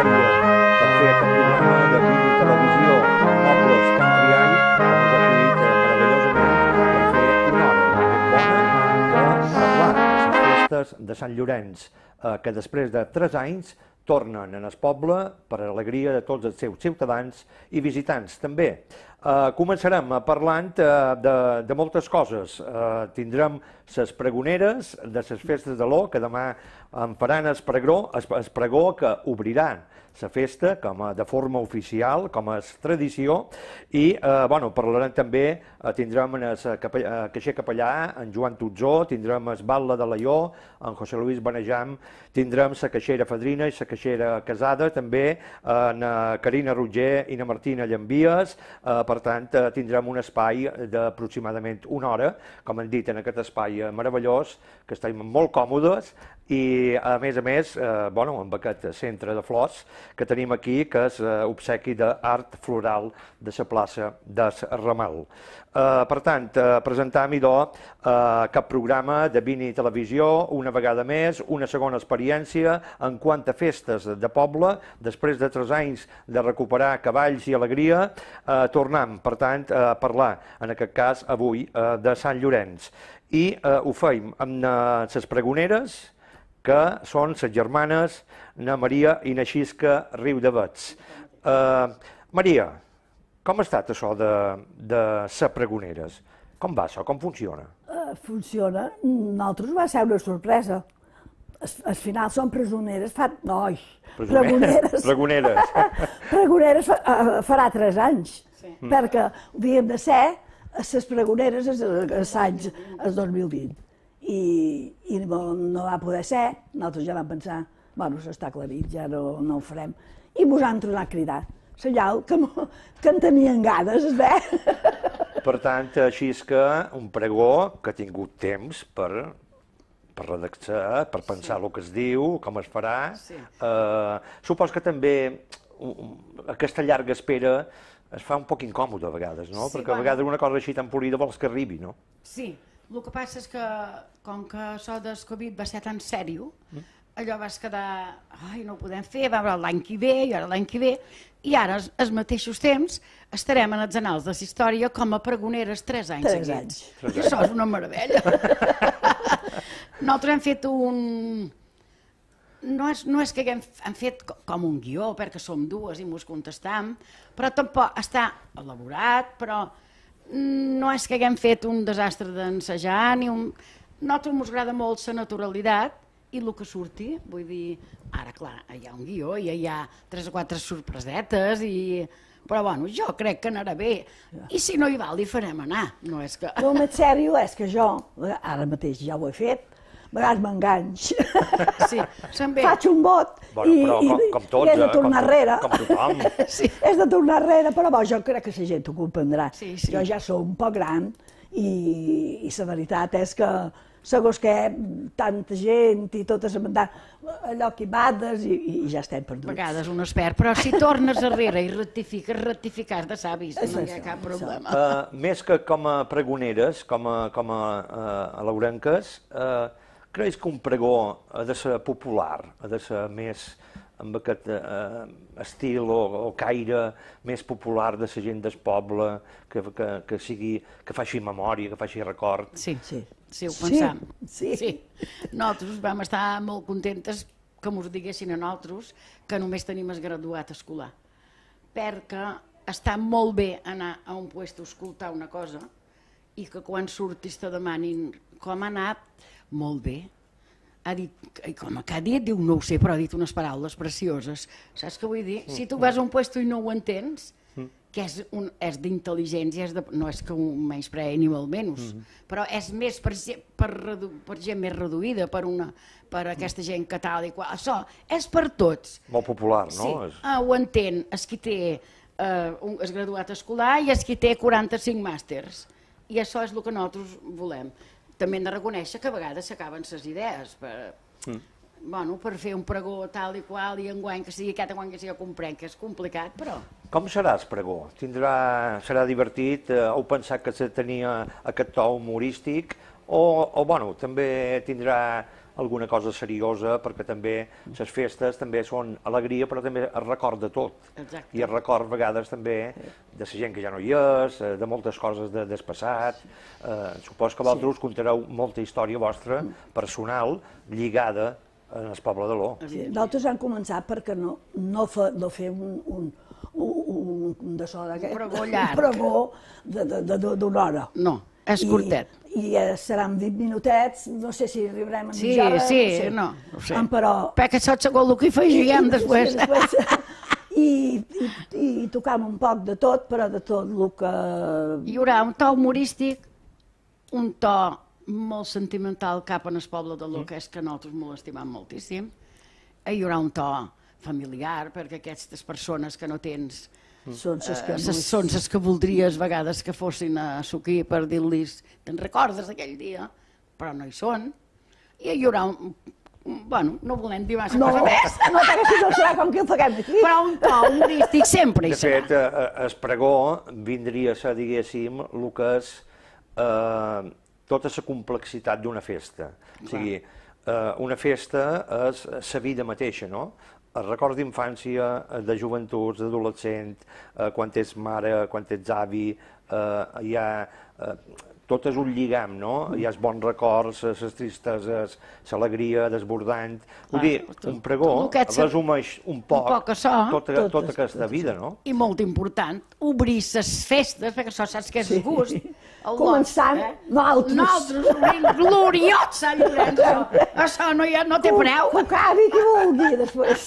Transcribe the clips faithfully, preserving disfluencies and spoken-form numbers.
Maria per fer aquest programa de vídeo i televisió Pobles Can Triall, que ens ha acollit meravellosament per fer una hora ben bona de parlar de les festes de Sant Llorenç, que després de tres anys tornen en el poble per a l'alegria de tots els seus ciutadans i visitants també. Començarem parlant de moltes coses. Tindrem les pregoneres de les festes de l'O, que demà en faran el pregó que obriran la festa de forma oficial, com a tradició, i parlarem també, tindrem el caixer capellà, en Joan Tutzó, tindrem el Batlle de l'Aió, en José Luis Benejam, tindrem la caixera Fadrina i la caixera Casada, també, en Carina Roger i na Martina Llambies. Per tant, tindrem un espai d'aproximadament una hora, com hem dit, en aquest espai meravellós, que estem molt còmodes, i a més a més, amb aquest centre de flors que tenim aquí, que és obsequi d'art floral de la plaça del Ramal. Per tant, presentam, idò, cap programa de Vini Televisió, una vegada més, una segona experiència en quant a festes de poble, després de tres anys de recuperar cavalls i alegria, tornem, per tant, a parlar, en aquest cas, avui, de Sant Llorenç. I ho feim amb les pregoneres, que són les germanes na Maria i na Xisca Riudavets. Maria, com ha estat això de ser pregoneres? Com va això? Com funciona? Funciona. Nosaltres va ser una sorpresa. Al final són presoneres, fa... Oi, pregoneres. Pregoneres. Pregoneres farà tres anys, perquè havíem de ser les pregoneres l'any dos mil vint. I no va poder ser, nosaltres ja vam pensar, bueno, s'està aclarit, ja no ho farem, i ens han tornat a cridar, senyal que en tenien ganes, eh? Per tant, així és que un pregó que ha tingut temps per redactar, per pensar el que es diu, com es farà. Supos que també aquesta llarga espera es fa un poc incòmode a vegades, no? Perquè a vegades una cosa així tan polida vols que arribi, no? Sí. El que passa és que, com que això del Covid va ser tan sèrio, allò vas quedar, ai, no ho podem fer, va haver l'any que ve, i ara l'any que ve, i ara, als mateixos temps, estarem en els anals de la història com a pregoneres tres anys seguits. I això és una meravella. Nosaltres hem fet un... No és que hem fet com un guió, perquè som dues i mos contestam, però tampoc està elaborat, però... No és que haguem fet un desastre d'ensejar, ni un... A nosaltres ens agrada molt la naturalitat i el que surti, vull dir, ara clar, hi ha un guió i hi ha tres o quatre sorpresetes i... Però bueno, jo crec que anarà bé, i si no hi val hi farem anar, no és que... El més sèrio és que jo, ara mateix ja ho he fet, a vegades m'enganys. Sí, se'n ve. Faig un vot i he de tornar enrere. Com tothom. He de tornar enrere, però jo crec que la gent ho comprendrà. Jo ja sóc un poc gran i la veritat és que segons que tanta gent i totes allò que hi bades i ja estem perduts. A vegades un es perd, però si tornes enrere i rectifiques, rectificar de savis, no hi ha cap problema. Més que com a pregoneres, com a alaurenques, creus que un pregó ha de ser popular, ha de ser més amb aquest estil o caire més popular de la gent del poble, que faci memòria, que faci record? Sí, sí, ho pensam. Sí. Nosaltres vam estar molt contentes que mos diguessin a nosaltres que només tenim el graduat escolar, perquè està molt bé anar a un lloc a escoltar una cosa i que quan surtis te demanin com ha anat, molt bé. Ha dit, com que ha dit, diu, no ho sé, però ha dit unes paraules precioses. Saps què vull dir? Si tu vas a un lloc i no ho entens, que és d'intel·ligència, no és que ho menysprei ni molt menys, però és més per gent més reduïda, per aquesta gent que tal i qual. Això és per tots. Molt popular, no? Sí, ho entén el qui té el graduat escolar i el qui té quaranta-cinc màsters. I això és el que nosaltres volem. També hem de reconèixer que a vegades s'acaben les idees per fer un pregó tal i qual i enguany que sigui aquest, enguany que sigui, comprenc que és complicat, però... Com serà el pregó? Serà divertit? Heu pensat que tenia aquest to humorístic? O també tindrà alguna cosa seriosa, perquè també les festes també són alegria, però també es recorda tot. Exacte. I es recorda a vegades també de la gent que ja no hi és, de moltes coses de, del passat. Eh, supos que vosaltres sí. contareu molta història vostra, personal, lligada en el poble de l'O. Sí, nosaltres hem començat perquè no, no, fe, no fer un, un, un, un de so d'aquest, un pregó llarg. Un pregó d'una hora. No, és curtet. I, i seran vint minutets, no sé si arribarem a sí, mitja hora. Sí, no sé. no, no sé. Però... Perquè saps el que hi afegirem després. Sí, després. I, i, i tocam un poc de tot, però de tot el que... Hi haurà un to humorístic, un to molt sentimental cap en el poble de l'O, que és que nosaltres molt estimam moltíssim. Hi haurà un to familiar, perquè aquestes persones que no tens són les que, eh, són les que voldries a vegades que fossin a Suquí per dir-los te'n recordes d'aquell dia, però no hi són. I hi haurà un... Bueno, no volem dir massa no, cosa més. No, perquè si no serà com que ho paguem aquí. Però un to humorístic sempre hi serà. De fet, el pregó vindria a ser, diguéssim, el que és eh, tota la complexitat d'una festa. O sigui, eh, una festa és la vida mateixa, no? Els records d'infància, de joventut, d'adolescent, eh, quan ets mare, quan ets avi, eh, hi ha... Eh, tot és un lligam, no? Hi ha els bons records, les tristeses, l'alegria desbordant. Vull dir, un pregó resumeix un poc tota aquesta vida, no? I molt important, obrir les festes, perquè això saps que és gust. Començant, nosaltres. Nosaltres, un gloriós Sant Llorenç, això no té preu. Que acabi qui vulgui, després.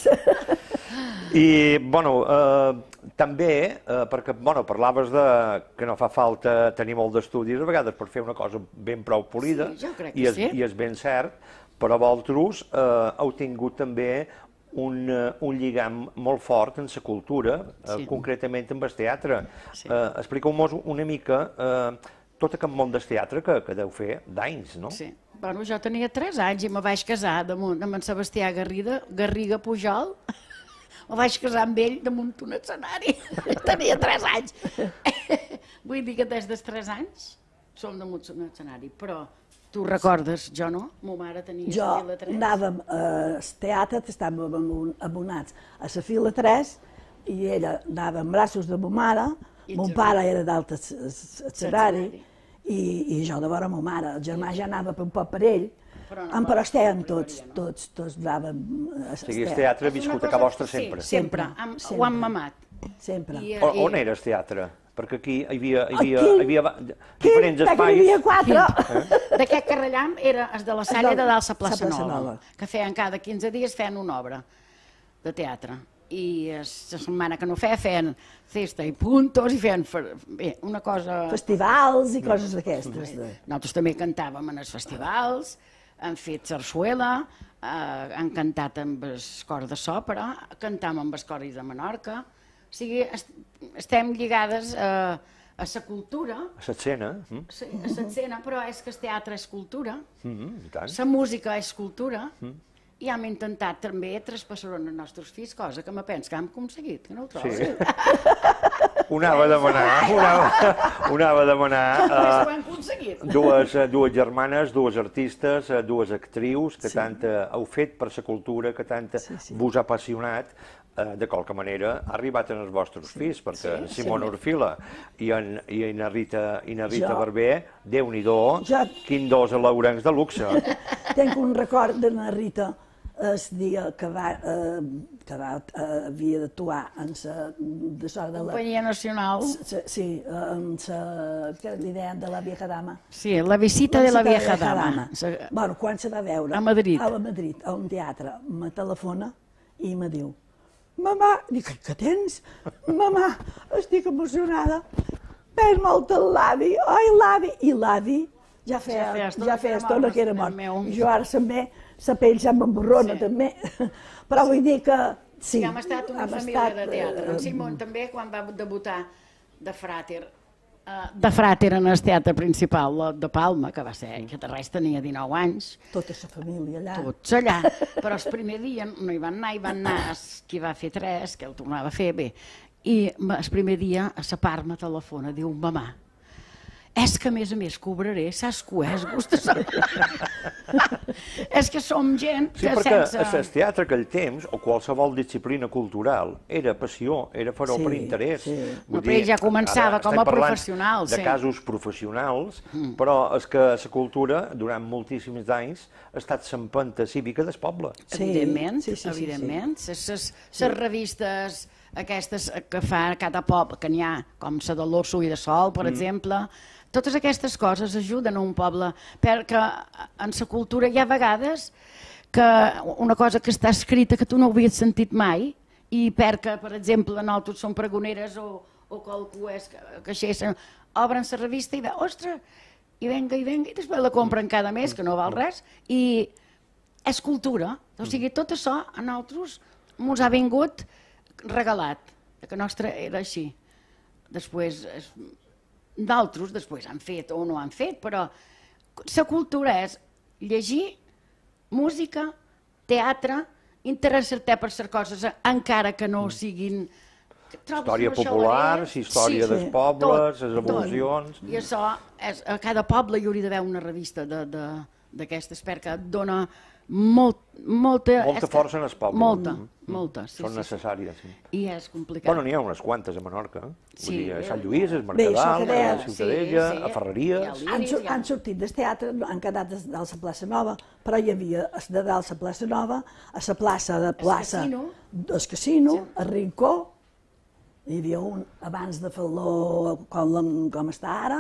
I, bueno, també, perquè, bueno, parlaves que no fa falta tenir molt d'estudis a vegades per fer una cosa ben prou polida, i és ben cert, però vosaltres heu tingut també un lligam molt fort en la cultura, concretament amb el teatre. Expliqueu-nos una mica tot aquest món del teatre que deu fer d'anys, no? Sí. Bueno, jo tenia tres anys i me vaig casar damunt amb en Sebastià Garriga, Garriga Pujol. Me vaig casar amb ell damunt un escenari. Tenia tres anys. Vull dir que des dels tres anys som damunt un escenari, però tu recordes, jo no? Ma mare tenia jo la fila tres. Jo anàvem al teatre, estàvem abonats a la fila tres, i ella anava en braços de ma mare, mon pare era dalt al escenari, i jo de vora ma mare. El germà ja anava un poc per ell, però estèiem tots, tots, tots anàvem... O sigui, el teatre ha viscut a casa vostra sempre? Sí, sempre, ho hem mamat. Sempre. On era el teatre? Perquè aquí hi havia diferents espais... Aquí hi havia quatre. D'aquest carrellam era el de la Salle de dalt a Plaça Nova, que feien cada quinze dies feien una obra de teatre. I la setmana que no feia, feien festa i puntos, i feien una cosa... Festivals i coses d'aquestes. Nosaltres també cantàvem en els festivals, hem fet sarsuela, han cantat amb el cor de s'òpera, cantàvem amb el cor de Menorca, o sigui, estem lligades a la cultura. A l'escena. A l'escena, però és que el teatre és cultura, la música és cultura, i hem intentat també traspassar-ho als nostres fills, cosa que me penso que hem aconseguit, que no ho trobes? Sí. Ho anava a demanar, ho anava a demanar dues germanes, dues artistes, dues actrius, que tant heu fet per la cultura, que tant vos ha apassionat, de qualque manera ha arribat en els vostres fills, perquè Simona Orfila i na Rita Barber, Déu-n'hi-do, quin dos alaurencs de luxe. Tenc un record de na Rita el dia que havia d'actuar en la... Companyia Nacional. Sí, en l'idea de la vieja dama. Sí, la visita de la vieja dama. Bueno, quan se va veure... A Madrid. A Madrid, a un teatre. Me telefona i me diu: mamà, dic, què tens? Mamà, estic emocionada. Ves molt el l'avi, oi l'avi? I l'avi ja feia estona que era mort. Jo ara també, la pell ja m'emborrona també. Però vull dir que sí. Hem estat una família de teatre. En Simon també, quan va debutar de fràter, de fràter en el teatre principal de Palma, que va ser, que de res tenia dinou anys. Tota la família allà. Tots allà. Però el primer dia no hi van anar, hi van anar qui va fer tres, que el tornava a fer bé. I el primer dia a la part me telefona, diu: mamà, és que a més a més cobraré, saps què és? És que som gent Sí, que perquè sense... el teatre aquell temps, o qualsevol disciplina cultural, era passió, era fer-ho Sí, per interès. sí. Vull Però ell ja començava ara com a estem parlant professional, de sí. casos professionals, però és que la cultura, durant moltíssims anys, ha estat l'empenta cívica del poble. Sí, Evidentment, sí, sí, sí, evidentment. Les revistes aquestes que fa cada poble, que n'hi ha, com la de l'Osso i de Sol, per exemple, totes aquestes coses ajuden a un poble, perquè en la cultura hi ha vegades que una cosa que està escrita que tu no ho havies sentit mai, i perquè, per exemple, nosaltres som pregoneres o, o qualcú és caixer, obren la revista i ve, ostres, i venga, i venga, i després la compren cada mes, que no val res, i és cultura. O sigui, tot això a nosaltres ens ha vingut regalat, que nostre era així. Després, d'altres després han fet o no han fet, però la cultura és llegir, música, teatre, interessar-te per les coses, encara que no siguin... Història popular, història dels pobles, les evolucions... I això, a cada poble hi hauria d'haver una revista d'aquestes, perquè et dona molta... Molta força en els pobles. Molta, molta. Són necessàries, sí. I és complicat. Bueno, n'hi ha unes quantes a Menorca. Vull dir, a Sant Lluís, a Bé, això Mercadal, que a deia- la Ciutadella, a Ferreries... Han, sur- han sortit del teatre, han quedat des- dalt la plaça Nova, però hi havia de dalt la plaça Nova, a la plaça de plaça, casino. el casino, el Rincó, hi havia un abans de fer-lo com, com està ara,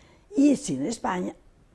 i el Cine Espanya.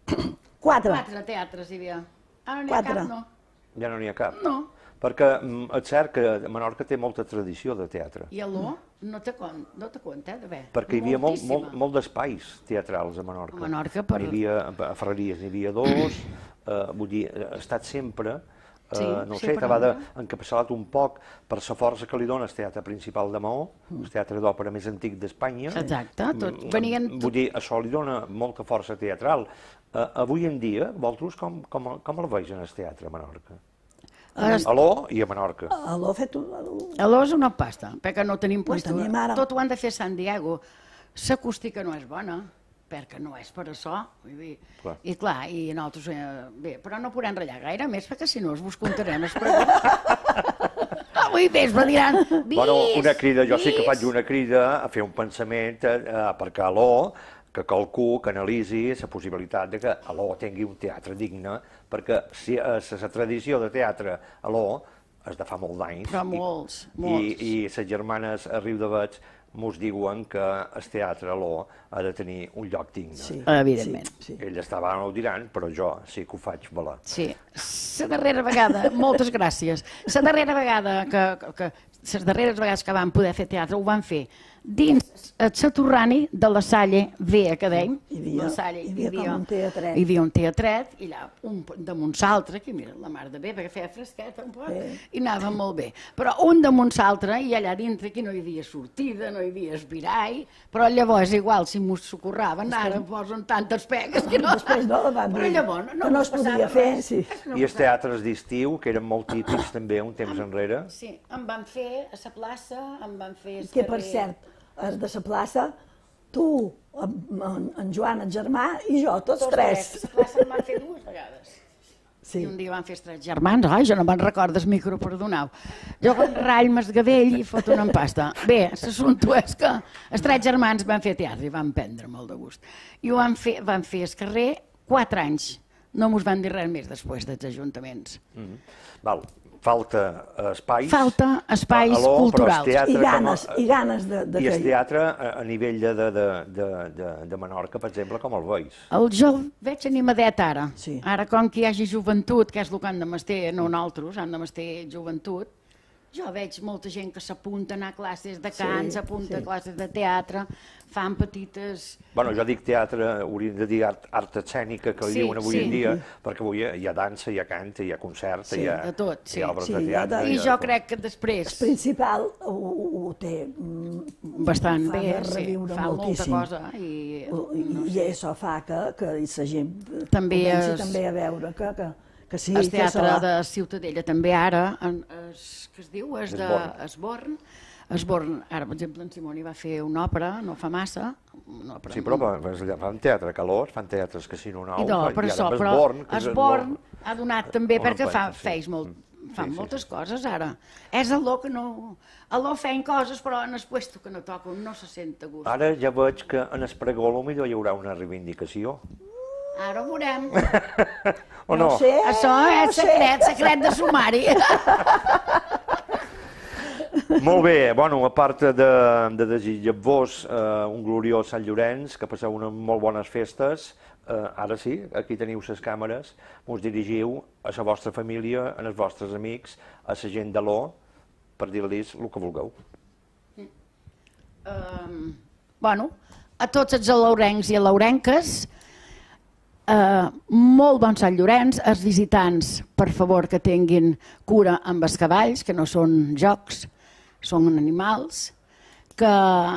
Quatre. Quatre teatres hi havia. Ara n'hi ha Quatre. cap, no. Ja no n'hi ha cap. No. Perquè mm, és cert que Menorca té molta tradició de teatre. I a l'O no te compte, no te compte, de bé. Perquè hi havia molt, Moltíssima. molt, molt d'espais teatrals a Menorca. A Menorca, per- N'hi havia, a Ferreries n'hi havia dos, eh, vull dir, ha estat sempre, eh, Sí, no sí, sé, però t'ha no. encapçalat un poc per la força que li dona el teatre principal de Maó, el teatre d'òpera més antic d'Espanya. Exacte, tot, Mm, venien... Vull dir, això li dona molta força teatral. Eh, avui en dia, vosaltres com, com, com el veus en el teatre a Menorca? Es- A l'O i a Menorca. A l'ho fet un... A l'O és una pasta, perquè no tenim puesto. tenim ara. Tot ho han de fer a San Diego. L'acústica no és bona, perquè no és per això. Vull dir. Clar. I clar, i nosaltres... Eh, bé, però no podem ratllar gaire més, perquè si no us vos contarem les preguntes. Avui més me diran... Vis, Bueno, una crida, jo sí que vis. faig una crida a fer un pensament eh, perquè a l'O, que qualcú canalitzi la possibilitat de que a l'O tingui un teatre digne, perquè si la tradició de teatre a l'O és de fa molts d'anys. Però i- molts, I, molts. I les germanes a Riu de Veig mos diuen que el teatre a l'O ha de tenir un lloc digne. Sí, Evidentment. Sí, sí. Ells estaven no ho diran, però jo sí que ho faig valer. Sí, la darrera vegada, moltes gràcies, la darrera vegada que, que, les darreres vegades que vam poder fer teatre ho vam fer dins el Saturrani de la Salle V Academy. Hi havia- La Salle, hi havia com un teatret. Hi havia un teatret, i allà un damunt l'altre, que mira, la mar de bé, perquè feia fresqueta un poc, Sí. i anava molt bé. Però un damunt l'altre, i allà dintre aquí no hi havia sortida, no hi havia esbirall, però llavors igual si m'ho socorraven, ara posen tantes pegues que no... Després no, van Però dir llavors no, que no es passava podia fer, res. sí. És que no I els passava teatres d'estiu, que eren molt típics també un temps enrere. Sí, em van fer a la plaça, em van fer... al Que, per carrer. cert, és de la plaça, tu, en, en, en Joan, el germà, i jo, tots, Tots tres. A la plaça em van fer dues vegades. Sí. I un dia van fer els tres germans, ai, jo no me'n recordo el micro, perdoneu. Jo quan rall Masgavell i fot una empasta. Bé, l'assumpte és que els tres germans van fer teatre i van prendre molt de gust. I ho van fer, van fer al carrer quatre anys. No mos van dir res més després dels ajuntaments. Mm. Val. Falta espais. Falta espais a l'O, culturals. Però el teatre I ganes, com a, i ganes de, de I el fer. teatre a, a nivell de, de, de, de, de, de Menorca, per exemple, com el veus? El jo veig animadet ara. Sí. Ara, com que hi hagi joventut, que és el que han de mester, no nosaltres, han de mester joventut, jo veig molta gent que s'apunta a anar a classes de cant, Sí, s'apunta sí. a classes de teatre, fan petites... Bueno, jo dic teatre, hauríem de dir art, art escènica, que li Sí, diuen avui sí. en dia, perquè avui hi ha dansa, hi ha cant, hi ha concert, Sí, hi ha, de tot, sí. hi ha obres Sí, de hi ha teatre. de- I hi ha jo tot. crec que després, Principal ho, ho, ho té mm, bastant fa bé, de sí, reviure fa moltíssim. molta cosa. I, I, no i sé. això fa que, que la gent També comenci es- també a veure que, que, que sí, El que teatre això... de Ciutadella també ara, en, es, que es diu, és de Esborn. Esborn, Esborn, ara, per exemple, en Simoni va fer una òpera, no fa massa. Sí, però fan teatre Calós, fan teatres Casino Nou, i ara Esborn. Esborn ha donat també, perquè feis molt, fan moltes coses ara. És el lo que no... El lo feien coses, però en el puesto que no toca no se sent a gust. Ara ja veig que en el pregó potser hi haurà una reivindicació. Ara ho veurem. O no? No sé. Això és secret, secret de sumari. Molt bé, bueno, a part de desitjar-vos un gloriós Sant Llorenç, que passeu unes molt bones festes, ara sí, aquí teniu les càmeres, us dirigiu a la vostra família, als vostres amics, a la gent de l'O, per dir-los el que vulgueu. Bueno, a tots els laurencs i laurenques, molt bon Sant Llorenç, els visitants, per favor, que tinguin cura amb els cavalls, que no són jocs, són animals, que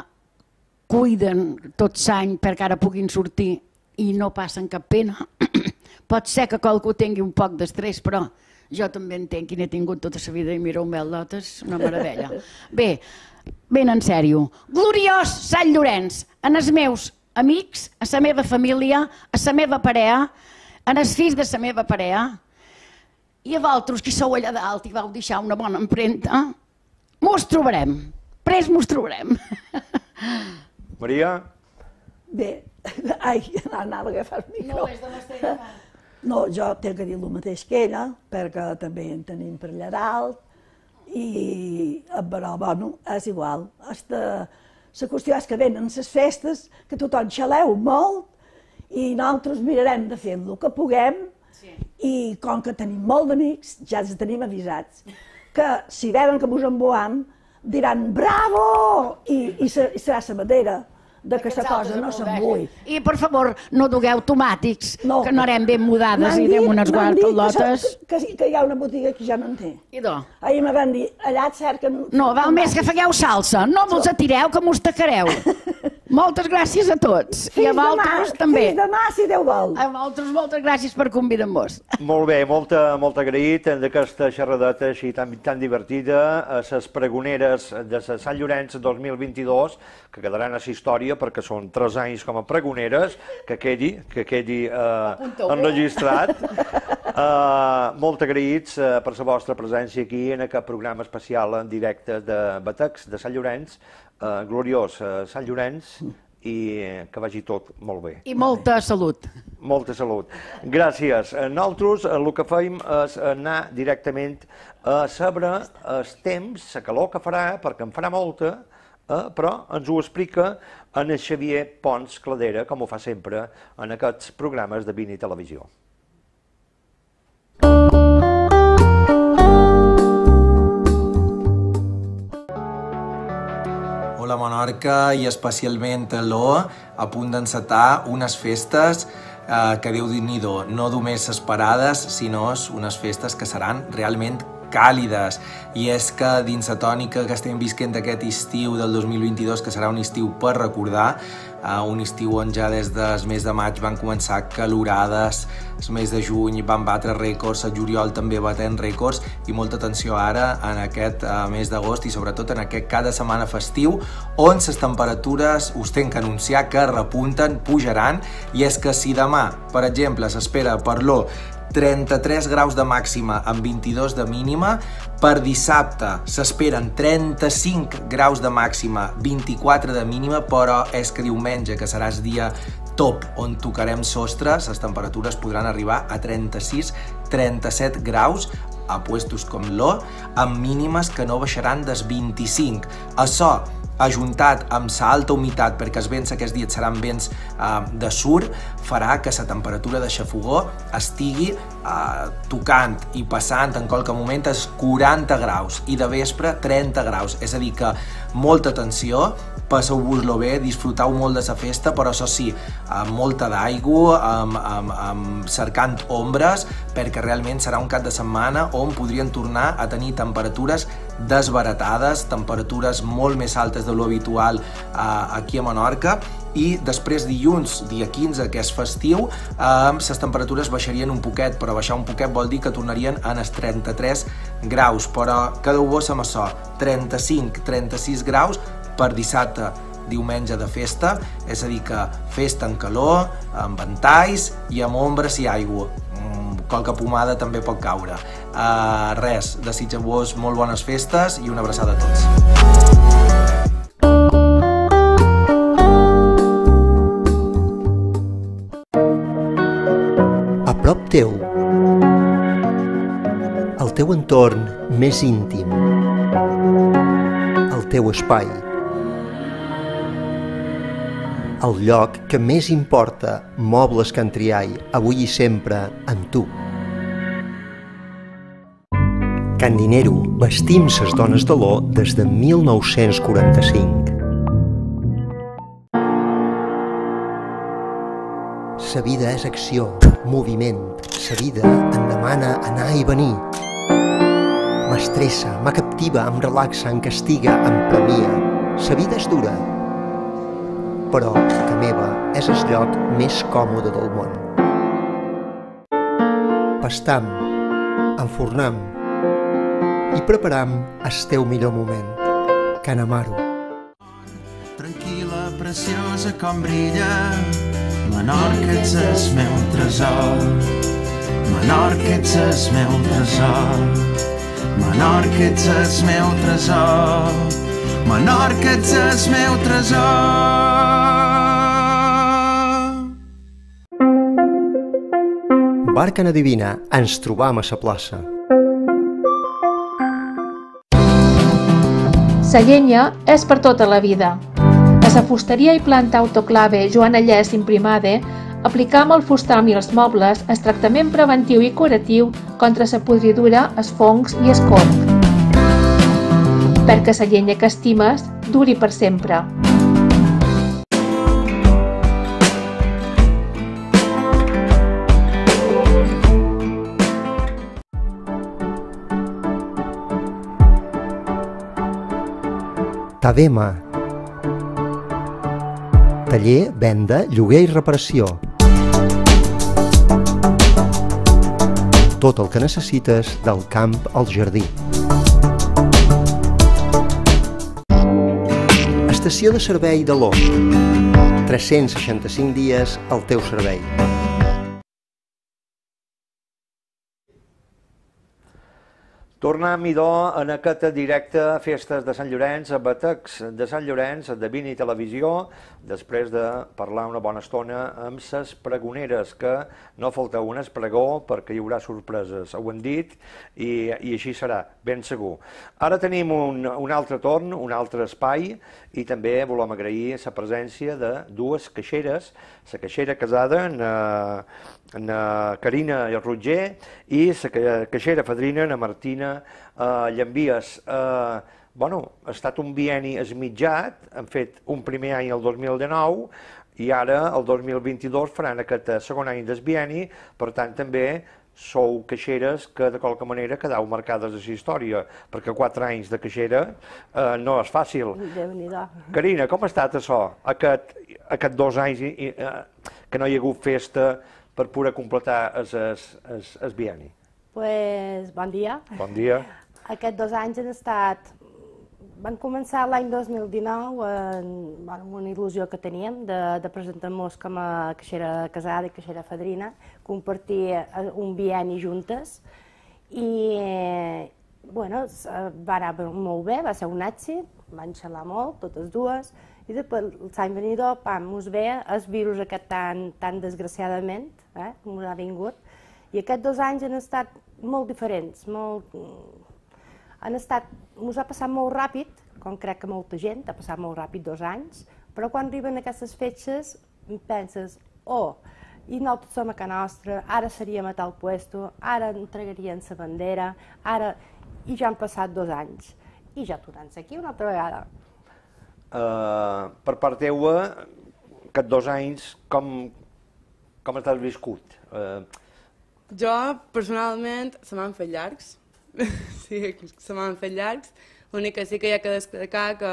cuiden tot l'any perquè ara puguin sortir i no passen cap pena. Pot ser que qualcú tingui un poc d'estrès, però jo també entenc que n'he tingut tota la vida i mireu-me el lot, és una meravella. Bé, ben en sèrio, gloriós Sant Llorenç, en els meus amics, a la meva família, a la meva parella, en els fills de la meva parella, i a vosaltres que sou allà dalt i vau deixar una bona empremta, mos trobarem, pres mos trobarem. Maria? Bé, ai, anava a agafar el micro. No, és de l'Estella. No, jo tinc que dir el mateix que ella, perquè també en tenim per allà dalt, i, però, bueno, és igual. La qüestió és que venen les festes, que tothom xaleu molt, i nosaltres mirarem de fer el que puguem, i com que tenim molt d'amics, ja els tenim avisats, que si veuen que mos emboam, diran bravo, i serà la manera de que la cosa no s'embui. I, per favor, no dugueu tomàtics, que no anem ben mudades i anem unes guartolotes. Que hi ha una botiga que ja no en té. I do? Ahir me van dir, allà et cerquen... No, val més que fegueu salsa, no vos atireu que mos tacareu. Moltes gràcies a tots. I a vosaltres també. Fins demà, si Déu vol. A vosaltres moltes gràcies per convidar-vos. Molt bé, molt agraït d'aquesta xerradeta així tan divertida a les pregoneres de Sant Llorenç dos mil vint-i-dos, que quedaran a la història perquè són tres anys com a pregoneres, que quedi, que quedi enregistrat. Molt agraïts per la vostra presència aquí en aquest programa especial en directe de Batecs de Sant Llorenç. Gloriós Sant Llorenç i que vagi tot molt bé. I molta salut. Molta salut. Gràcies. Nosaltres el que fem és anar directament a saber els temps, la calor que farà, perquè en farà molta, però ens ho explica en el Xavier Pons Cladera, com ho fa sempre en aquests programes de Vini Televisió. Hola Menorca i especialment a l'O, a punt d'encetar unes festes eh, que Déu-n'hi-do, no només esperades, sinó unes festes que seran realment càlides. I és que dins la tònica que estem visquent aquest estiu del dos mil vint-i-dos, que serà un estiu per recordar, eh, un estiu on ja des del mes de maig van començar calorades, el mes de juny van batre rècords, el juliol també batent rècords, i molta atenció ara en aquest eh, mes d'agost i sobretot en aquest cada setmana festiu, on les temperatures us tenc que anunciar que repunten, pujaran, i és que si demà, per exemple, s'espera per l'O trenta-tres graus de màxima amb vint-i-dos de mínima, per dissabte s'esperen trenta-cinc graus de màxima, vint-i-quatre de mínima, però és que diumenge, que serà el dia top on tocarem sostres, les temperatures podran arribar a trenta-sis trenta-set graus a puestos com l'O, amb mínimes que no baixaran dels vint-i-cinc. Això, ajuntat amb la alta humitat, perquè els vents aquests dies seran vents eh, de sur, farà que la temperatura de xafogó estigui eh, tocant i passant en qualque moment els quaranta graus i de vespre trenta graus. És a dir que molta atenció, passeu-vos-lo bé, disfruteu molt de la festa, però això sí, amb molta d'aigua, amb, amb, amb cercant ombres, perquè realment serà un cap de setmana on podrien tornar a tenir temperatures desbaratades, temperatures molt més altes de lo habitual aquí a Menorca, i després dilluns, dia quinze, que és festiu, les temperatures baixarien un poquet, però baixar un poquet vol dir que tornarien en els trenta-tres graus, però quedeu-vos amb això, trenta-cinc a trenta-sis graus per dissabte, diumenge de festa, és a dir que festa en calor, amb ventalls i amb ombra si aigua. Qualque pomada també pot caure. Uh, res, desitjo-vos molt bones festes i una abraçada a tots. A prop teu, el teu entorn més íntim, el teu espai, el lloc que més importa, Mobles Can Triay, avui i sempre amb tu. Can Dinero, vestim ses dones de l'O des de mil nou-cents quaranta-cinc. Sa vida és acció, moviment. Sa vida em demana anar i venir. M'estressa, me captiva, em relaxa, em castiga, em premia. Sa vida és dura, però que meva és el lloc més còmode del món. Pastam, enfornam i preparam el teu millor moment. Can Amaro. Tranquil·la, preciosa com brilla, Menorca ets el meu tresor. Menorca ets el meu tresor. Menorca ets el meu tresor. Menorca ets el meu tresor. Bar Can Adivina, ens trobam a la plaça. La llenya és per tota la vida. A la fusteria i planta autoclave Joan Allès Imprimade aplicam al fustam i els mobles el tractament preventiu i curatiu contra la podridura, els fongs i el corc, perquè la llenya que estimes duri per sempre. Tadema. Taller, venda, lloguer i reparació. Tot el que necessites del camp al jardí. Estació de servei de l'O. tres-cents seixanta-cinc dies al teu servei. Tornem, idò, en aquest directe a Festes de Sant Llorenç, a Batecs de Sant Llorenç, de Vini Televisió, després de parlar una bona estona amb ses pregoneres, que no falta un espregó perquè hi haurà sorpreses, ho hem dit, i, i així serà, ben segur. Ara tenim un, un altre torn, un altre espai, i també volem agrair la presència de dues caixeres, la caixera casada, en, en Carina i el Roger, i la caixera fadrina, en Martina Uh, Llambies. Uh, bueno, ha estat un bienni esmitjat, han fet un primer any el dos mil dinou i ara el dos mil vint-i-dos faran aquest segon any del bienni, per tant també sou caixeres que de qualque manera quedau marcades a la història, perquè quatre anys de caixera uh, no és fàcil. Carina, com ha estat això, aquest, aquest dos anys i, uh, que no hi ha hagut festa per poder completar el bienni? Pues, bon dia. Bon dia. Aquests dos anys han estat... Van començar l'any dos mil dinou amb bueno, una il·lusió que teníem de, de presentar-nos com a caixera casada i caixera fadrina, compartir un bienni juntes i eh, bueno, va anar molt bé, va ser un èxit, van xalar molt, totes dues, i després l'any venidor, pam, us ve el virus aquest tan, tan desgraciadament, eh, com us ha vingut, i aquests dos anys han estat molt diferents, molt... han estat... Ens ha passat molt ràpid, com crec que molta gent, ha passat molt ràpid dos anys, però quan arriben aquestes fetges penses, oh, i nosaltres som a casa nostra, ara seríem a tal puesto, ara entregarien la bandera, ara... i ja han passat dos anys, i ja tornem aquí una altra vegada. Uh, per part teua, aquests dos anys, com, com t'has viscut? Uh, Jo, personalment, se m'han fet llargs, sí, se m'han fet llargs. L'únic que sí que hi ha que destacar que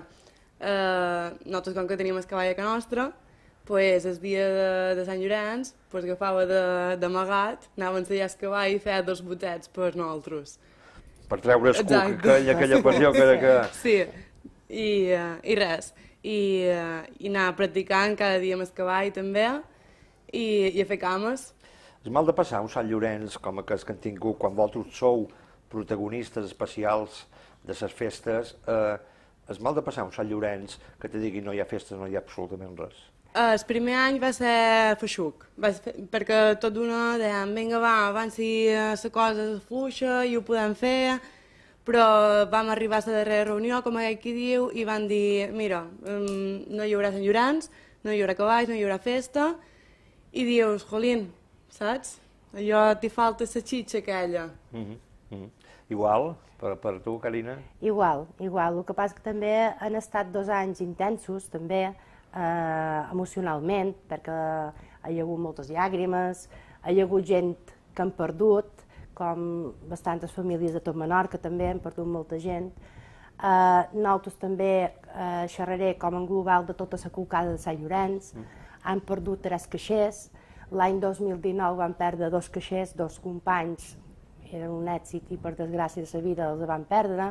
eh, nosaltres, com que teníem el cavall a casa nostra, pues, el dia de, de Sant Llorenç pues, agafava d'amagat, anava a ensenyar el cavall i feia dos botets per nosaltres. Per treure el cuc, aquella, aquella passió que... que... Sí, i, uh, i res. I, uh, I anar practicant cada dia amb el cavall també i, i a fer cames. És mal de passar un Sant Llorenç com aquest que han tingut quan vosaltres sou protagonistes especials de les festes, eh, és mal de passar un Sant Llorenç que te digui no hi ha festes, no hi ha absolutament res. El primer any va ser feixuc, va ser, perquè tot d'una dèiem, vinga va, abans si la cosa és fluixa i ho podem fer, però vam arribar a la darrera reunió, com aquell qui diu, i van dir, mira, no hi haurà Sant Llorenç, no hi haurà cavalls, no hi haurà festa, i dius, jolín, saps? Allò t'hi falta la xitxa aquella. Mm -hmm, mm -hmm. Igual, per, per tu, Carina? Igual, igual. El que passa que també han estat dos anys intensos, també, eh, emocionalment, perquè hi ha hagut moltes llàgrimes, hi ha hagut gent que han perdut, com bastantes famílies de tot Menorca també han perdut molta gent. Eh, nosaltres també eh, xerraré com en global de tota la colcada de Sant Llorenç, mm. han perdut tres caixers. L'any dos mil dinou van perdre dos caixers, dos companys, era un èxit i per desgràcia de la vida els van perdre.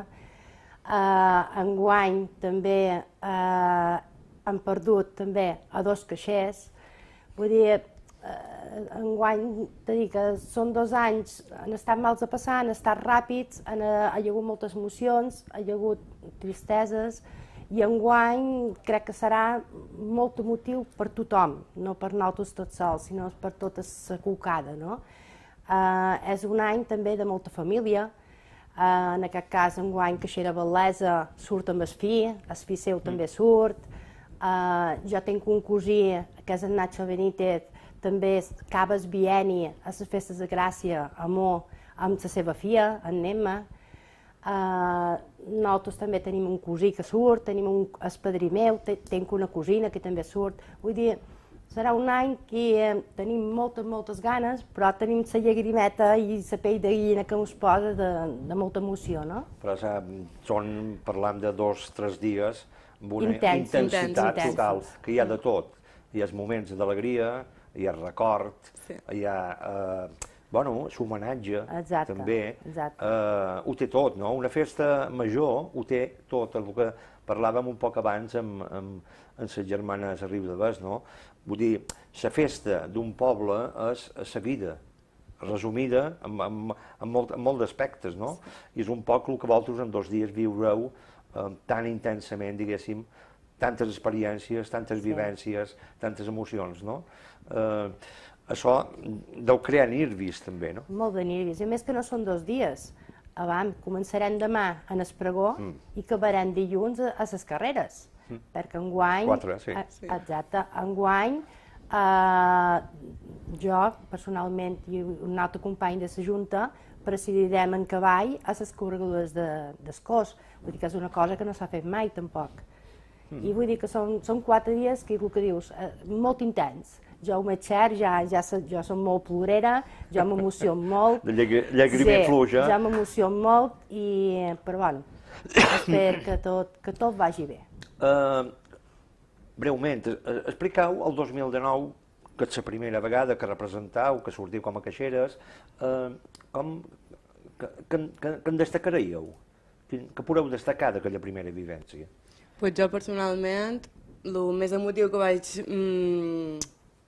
Uh, enguany també uh, han perdut també a dos caixers. Vull dir, uh, enguany, t'he dit que són dos anys, han estat mals a passar, han estat ràpids, han, uh, hi ha hagut moltes emocions, hi ha hagut tristeses, i enguany crec que serà molt emotiu per tothom, no per nosaltres tots sols, sinó per tota la colcada, no? Uh, és un any també de molta família, uh, en aquest cas enguany Caixera Bel·lesa surt amb el fi, el fi seu mm. també surt, uh, jo tinc un cosí, que és en Nacho Benítez, també acaba el bienni a les festes de Gràcia a Mo amb la seva filla, en Nemma. Uh, nosaltres també tenim un cosí que surt, tenim un espadrí meu, tinc una cosina que també surt, vull dir, serà un any que tenim moltes, moltes ganes, però tenim la llagrimeta i la pell de gallina que ens posa de, de molta emoció, no? Però són, parlant de dos o tres dies, amb una intens, intensitat intens, total, que hi ha de tot. Hi ha moments d'alegria, hi ha record, sí. hi ha, eh, bueno, l'homenatge, també. Exacte. Eh, ho té tot, no? Una festa major ho té tot, el que parlàvem un poc abans amb, amb, amb les germanes a Riu de Bes, no? Vull dir, la festa d'un poble és la vida, resumida en, en, en molt, en molt d'aspectes, no? I és un poc el que vosaltres en dos dies viureu eh, tan intensament, diguéssim, tantes experiències, tantes sí. vivències, tantes emocions, no? Eh, això deu crear nervis, també, no? Molt de nervis, i a més que no són dos dies. Abans, començarem demà en el pregó mm. i acabarem dilluns a, a les carreres. Mm. Perquè enguany, Quatre, sí. exacte, enguany eh, jo personalment i un altre company de la Junta presidirem en cavall a les corregudes de, d'Escós, vull dir que és una cosa que no s'ha fet mai tampoc. Mm. I vull dir que són, són quatre dies que, el que dius, eh, molt intens. Jo ho m'he xer, ja, ja, jo som molt plorera, jo m'emociono molt. De llagrimer sí, fluja. Jo m'emociono molt, i, però bueno, espero que tot, que tot vagi bé. Uh, breument, expliqueu el dos mil dinou, que és la primera vegada que representau, que sortiu com a caixeres, uh, com, que, que, que, que en destacaríeu? Que, que podeu destacar d'aquella primera vivència? Pues jo personalment, el més emotiu que vaig, mm,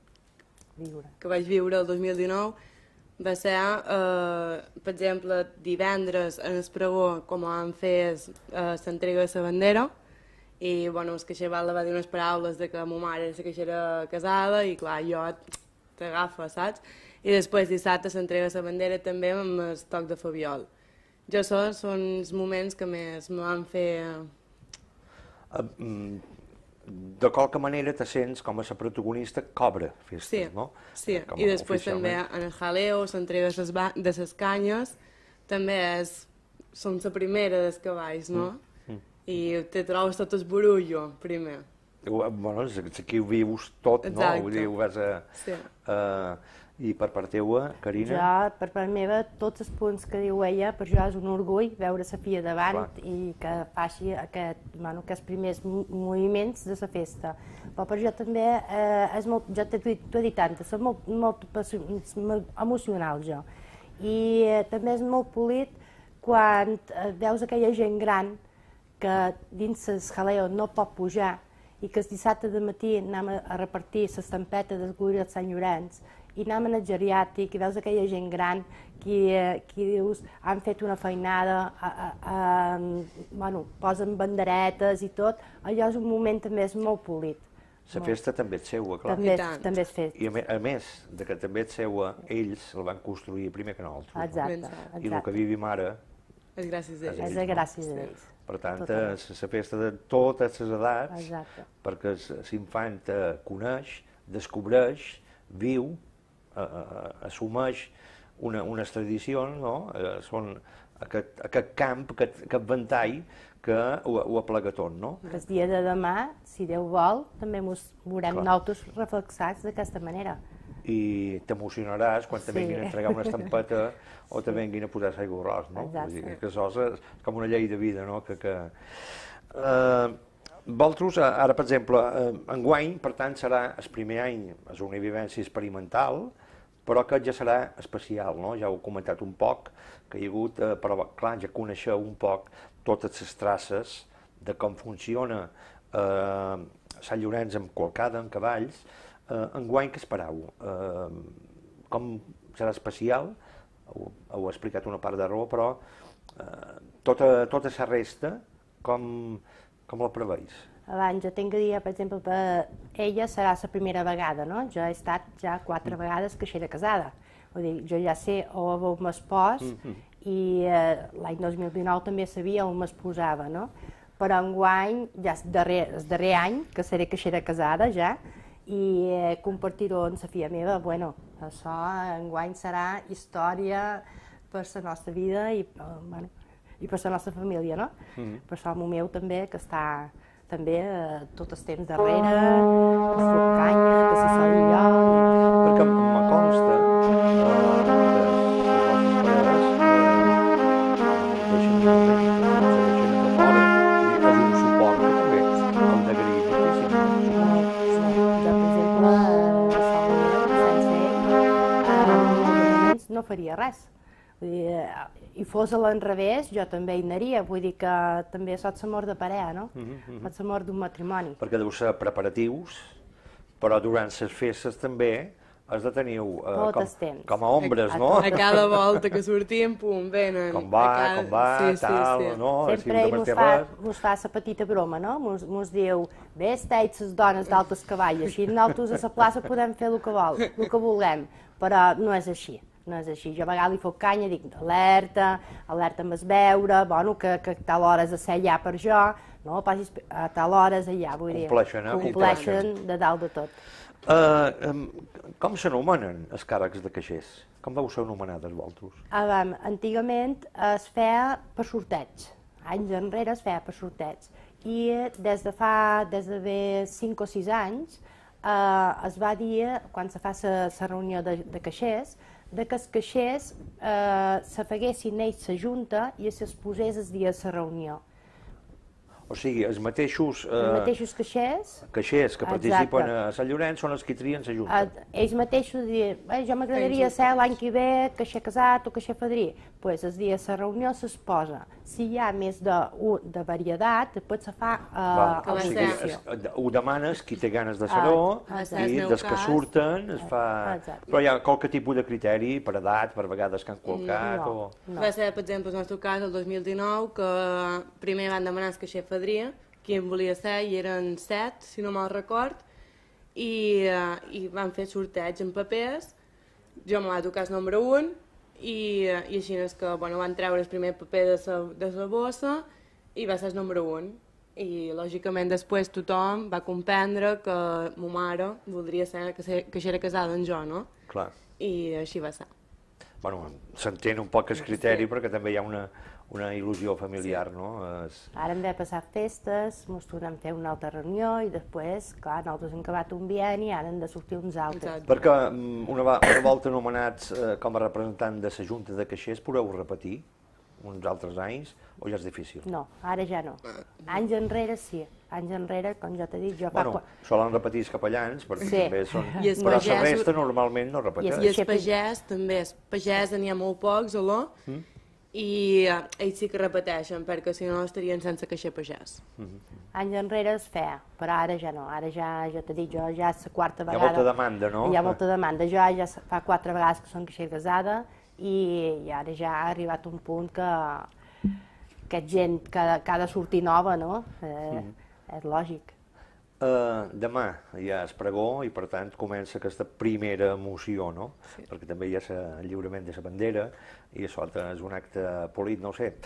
que vaig viure el dos mil dinou va ser, eh, per exemple, divendres en el pregó, com vam fer eh, l'entrega de la bandera, i bueno, el caixer va dir unes paraules de que ma mare era la caixera casada, i clar, jo t'agafa, saps? I després dissabte s'entrega la bandera també amb el toc de Fabiol. Jo això són els moments que més me van fer... Uh, mm, de qualque manera te sents com a la protagonista cobra festes, sí, no? Sí, i després també en el jaleo, s'entrega de les canyes, també és, som la primera dels cavalls, no? Mm, mm. I te trobes tot el burullo, primer. Bueno, aquí ho vius tot, exacte. No? Vull dir, ho vas a... Sí. Uh, I per part teua, Carina? Jo, per part meva, tots els punts que diu ella, per jo és un orgull veure la filla davant i que faci aquest, bueno, aquests primers moviments de la festa. Però per jo també eh, és molt, jo t'ho he dit tant, soc molt, molt, molt emocional jo. I eh, també és molt polit quan eh, veus aquella gent gran que dins el jaleo no pot pujar i que el dissabte de matí anem a repartir l'estampeta del Glòria de Sant Llorenç i anem al geriàtric i veus aquella gent gran qui, qui dius han fet una feinada, a, a, a, bueno, posen banderetes i tot, allò és un moment també és molt polit. La festa també és seua, clar. També, també és festa. I a, a més de que també és seua, ells el van construir primer que nosaltres. Exacte, exacte. I el que vivim ara és gràcies a ells. És gràcies a ells. Per tant, és la festa de totes les edats, exacte. Perquè l'infant coneix, descobreix, viu, assumeix una, unes tradicions, no? Són aquest, aquest camp, aquest, aquest ventall que ho, ho aplega tot, no? El dia de demà, si Déu vol, també ens veurem nosaltres reflexats d'aquesta manera. I t'emocionaràs quan te vinguin a entregar una estampeta o te vinguin a posar l'aigua arròs, no? Vull dir que això és com una llei de vida, no? Que, que... Uh, vosaltres, ara, per exemple, uh, enguany, per tant, serà el primer any, és una vivència experimental, però que ja serà especial, no? Ja ho he comentat un poc, que hi ha hagut, uh, però clar, ja coneixeu un poc totes les traces de com funciona uh, Sant Llorenç amb Qualcada, amb cavalls. Uh, enguany, què esperau? Uh, com serà especial? Ho, ho he explicat una part de raó, però uh, tota, tota la resta, com, com la preveis? Abans, jo tinc que dir, per exemple, per ella serà la primera vegada, no? Jo he estat ja quatre vegades que era casada. Vull dir, jo ja sé on m'espòs mm -hmm. i eh, l'any dos mil dinou també sabia on m'esposava, no? Però enguany, ja és darrer, el darrer any que seré que era casada ja, i eh, compartir-ho amb la filla meva, bueno, això enguany serà història per la nostra vida i, eh, bueno, i per la nostra família, no? Mm-hmm. Per això el meu també, que està també eh, tot el temps darrere, que es fot canya, que se soli jo... Perquè me consta eh, que les vostres pares eh, deixen de fora, és un suport que també hem d'agrair moltíssim. Jo, per exemple, sense ell, no faria res. Vull dir, i fos a l'enrevés, jo també hi anaria, vull dir que també sots l'amor de parella, no? Mm-hmm. Sots l'amor d'un matrimoni. Perquè deu ser preparatius, però durant les festes també has de tenir uh, com, com a ombres, a, no? A cada volta que sortim, pum, venen. Com va, cada... com va, sí, tal, sí, sí. No? Sempre ell mos fa, mos fa la petita broma, no? Mos, mos diu, bé, esteu les dones d'altes cavall, així nosaltres a la plaça podem fer el que vol, el que vulguem, però no és així. No és així. Jo a vegades li foc canya, dic, alerta, alerta amb es veure, bueno, que, que a tal hora has de ser allà per jo, no, passis a tal hora és allà, vull dir. Compleixen, eh? Compleixen de dalt de tot. Uh, um, com s'anomenen els càrrecs de caixers? Com vau ser anomenades vosaltres? Ah, antigament es feia per sorteig. Anys enrere es feia per sorteig. I des de fa, des de bé cinc o sis anys, eh, es va dir, quan se fa la reunió de, de caixers, de que els caixers eh, se feguessin ells la junta i es posés el dia de la reunió. O sigui, els mateixos... Eh, els mateixos caixers... Caixers que participen exacte. A Sant Llorenç són els que trien la junta. Eh, ells mateixos diuen, eh, jo m'agradaria ser l'any que ve caixer casat o caixer fadrí. Doncs pues, el dia de la reunió s'exposa. Si hi ha més de, de varietat, després se fa eh, o sigui, es, ho demanes qui té ganes de ser-ho ah, i des que surten es fa... Exacte. Però hi ha qualque tipus de criteri per edat, per vegades que han colcat no, o... No. Va ser, per exemple, el nostre cas, el dos mil dinou, que primer van demanar el caixer fadrí, qui en volia ser, i eren set, si no me'l record, i, uh, i van fer sorteig en papers, jo me va tocar el número un, i, uh, i així és que bueno, van treure el primer paper de sa, de la bossa i va ser el número un. I lògicament després tothom va comprendre que ma mare voldria ser que, ser, que era casada amb jo, no? Clar. I així va ser. Bueno, s'entén un poc el criteri sí. Perquè també hi ha una, una il·lusió familiar, no? Ara hem de passar festes, ens tornem a fer una altra reunió i després, clar, nosaltres hem acabat un bienni i ara hem de sortir uns altres. Perquè una volta anomenats com a representant de la Junta de Caixers, podeu repetir uns altres anys o ja és difícil? No, ara ja no. Anys enrere sí, anys enrere, com ja t'he dit, jo fa... Bueno, solen repetir els capellans, perquè també són... Però la resta normalment no repeteix. I els pagès també, els pagès n'hi ha molt pocs, alò, i ells sí que repeteixen, perquè si no estarien sense caixer pagès. Anys enrere es feia, però ara ja no, ara ja, ja t'he dit, jo ja és la quarta vegada... Hi ha molta demanda, no? Hi ha molta demanda, jo ja fa quatre vegades que som caixer casada i ara ja ha arribat un punt que aquest gent que ha de sortir nova, no? És lògic. Demà hi ha el pregó i per tant comença aquesta primera emoció, no? Perquè també hi ha el lliurament de la bandera i això és un acte polit, no ho sé,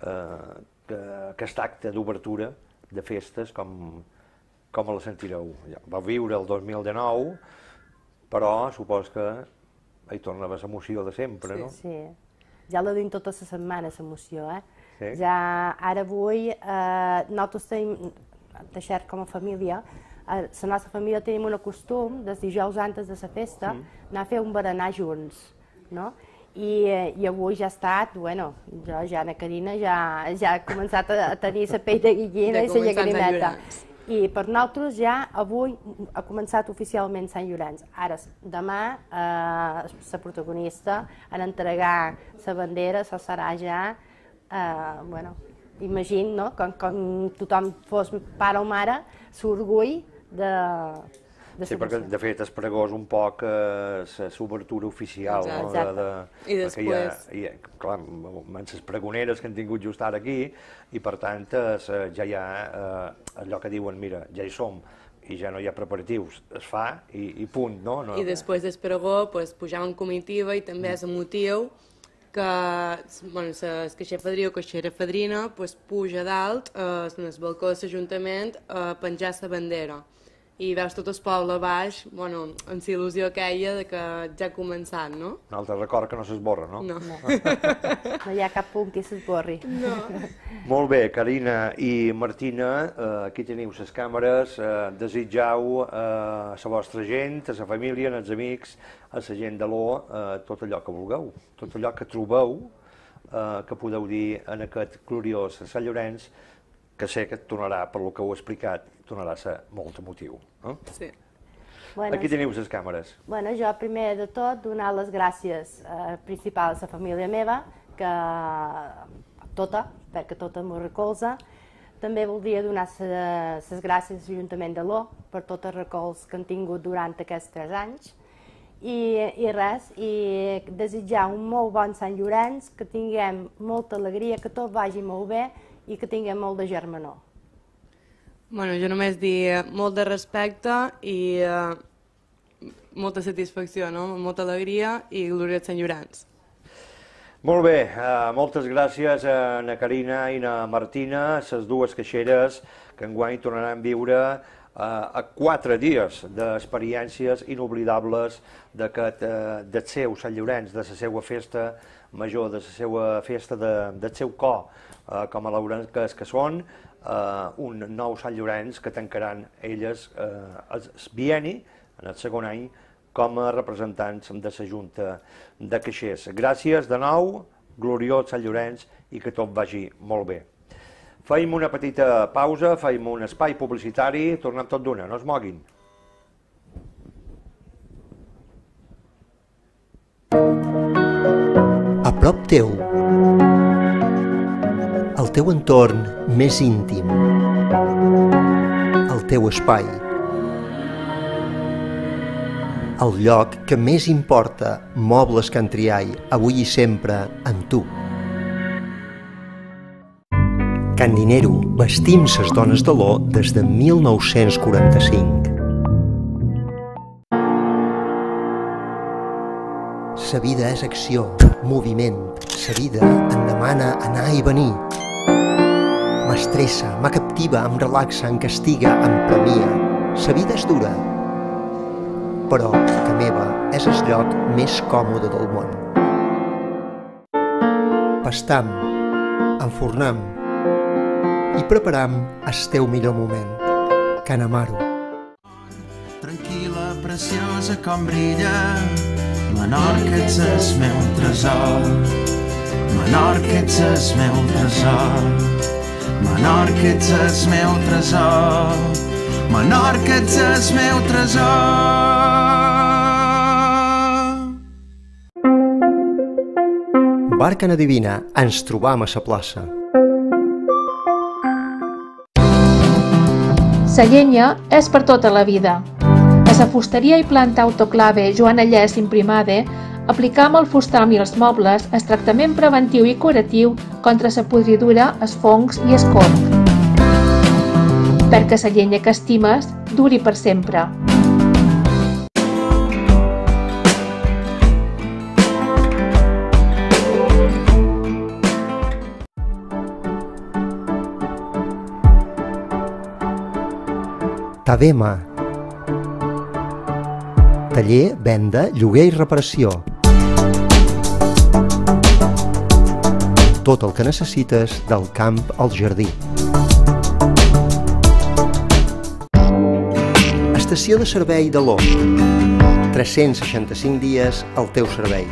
aquest acte d'obertura de festes, com la sentireu? Vau viure el dos mil dinou, però supos que hi torna l'emoció de sempre, no? Sí, ja la duim tota la setmana, l'emoció, eh? Ja ara avui, nosaltres tenim, deixar com a família, a la nostra família tenim un costum, des dijous antes de la festa, anar a fer un berenar junts, no? I avui ja ha estat, bueno, jo ja, la Carina, ja ha començat a tenir la pell de guillina i la llagrimeta. I per nosaltres ja avui ha començat oficialment Sant Llorenç. Ara, demà, la protagonista, en entregar la bandera, això serà ja, bueno, imagino, no?, com tothom fos pare o mare, l'orgull de... Sí, perquè de fet el pregó és un poc l'obertura oficial, no? Exacte. I després... Clar, amb les pregoneres que han tingut just ara aquí, i per tant ja hi ha allò que diuen, mira, ja hi som, i ja no hi ha preparatius, es fa i punt, no? I després del pregó pujam en comitiva i també és el motiu que el caixer fadrí o caixera fadrina puja dalt en el balcó de l'Ajuntament a penjar la bandera. I veus tot el poble a baix, bueno, amb la il·lusió aquella que ja ha començat, no? Un altre record que no s'esborra, no? No. No hi ha cap punt que s'esborri. No. Molt bé, Carina i Martina, aquí teniu les càmeres, desitjau a la vostra gent, a la família, als amics, a la gent de l'O, tot allò que vulgueu, tot allò que trobeu, que podeu dir en aquest gloriós Sant Llorenç, que sé que et tornarà, per lo que ho he explicat, tornarà a ser molt emotiu. Sí. Aquí teniu les càmeres. Bueno, jo primer de tot donar les gràcies principals a la família meva, que tota, perquè tota m'ho recolza. També voldria donar les gràcies a l'Ajuntament de l'O per tots els recolzs que han tingut durant aquests tres anys. I res, i desitjar un molt bon Sant Llorenç, que tinguem molta alegria, que tot vagi molt bé i que tinguem molt de germanor. Bueno, jo només dir molt de respecte i molta satisfacció, molta alegria i gloriós Sant Llorenç. Molt bé, moltes gràcies a na Carina i na Martina, les dues caixeres que enguany tornaran a viure a quatre dies d'experiències inoblidables del seu Sant Llorenç, de la seva festa major, de la seva festa del seu cor, com a laurenques que són, un nou Sant Llorenç que tancaran elles el bienni, en el segon any, com a representants de la Junta de Caixers. Gràcies de nou, gloriós Sant Llorenç i que tot vagi molt bé. Feim una petita pausa, feim un espai publicitari, tornem tot d'una, no es moguin. A prop teu, el teu entorn més íntim, el teu espai, el lloc que més importa, Mobles Can Triay, avui i sempre amb tu. Can Dinero, vestim ses dones de l'O des de mil nou-cents quaranta-cinc. Sa vida és acció, moviment. Sa vida em demana anar i venir. M'estressa, m'acaptiva, em relaxa, em castiga, em premia. Sa vida és dura, però que meva és el lloc més còmode del món. Pastam, enfornem i preparam el teu millor moment. Can Amaro. Tranquil·la, preciosa com brilla, Menorca ets el meu tresor. Menorca ets el meu tresor. Menorca ets el meu tresor. Menorca ets el meu tresor. Barca Nadivina, ens trobam a la plaça. La llenya és per tota la vida. A la fusteria i planta autoclave Joan Allès Imprimade aplicam al fustam i els mobles el tractament preventiu i curatiu contra la podridura, els fongs i el corc, perquè la llenya que estimes duri per sempre. Tadema. Taller, venda, lloguer i reparació. Tot el que necessites del camp al jardí. Estació de servei de l'O. tres-cents seixanta-cinc dies al teu servei.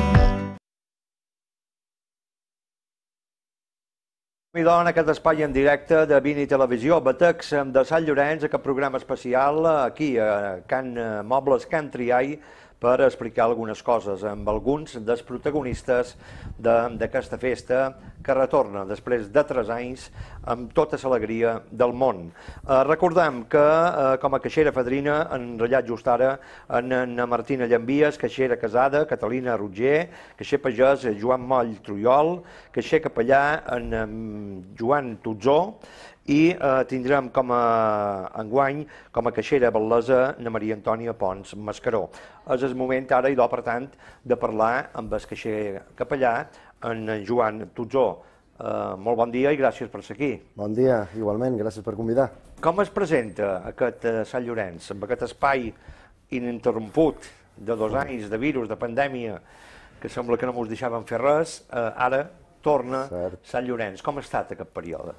I doncs, en aquest espai en directe de Vini Televisió, Batecs de Sant Llorenç, aquest programa especial aquí a Can Mobles, Can Triai, per explicar algunes coses amb alguns dels protagonistes d'aquesta festa que retorna després de tres anys amb tota l'alegria del món. Eh, recordem que eh, com a caixera fadrina han enrotllat just ara en, en Martina Llambies, caixera casada, Catalina Roger, caixer pagès Joan Moll Trujol, caixer capellà en, en Joan Tutzó, i eh, tindrem com a enguany, com a caixera bel·lesa, na Maria Antònia Pons Mascaró. És el moment ara, idò, per tant, de parlar amb el caixer capellà, en Joan Tutzó. Eh, molt bon dia i gràcies per ser aquí. Bon dia, igualment, gràcies per convidar. Com es presenta aquest eh, Sant Llorenç, amb aquest espai ininterromput de dos anys de virus, de pandèmia, que sembla que no ens deixaven fer res, eh, ara torna Cert. Sant Llorenç. Com ha estat aquest període?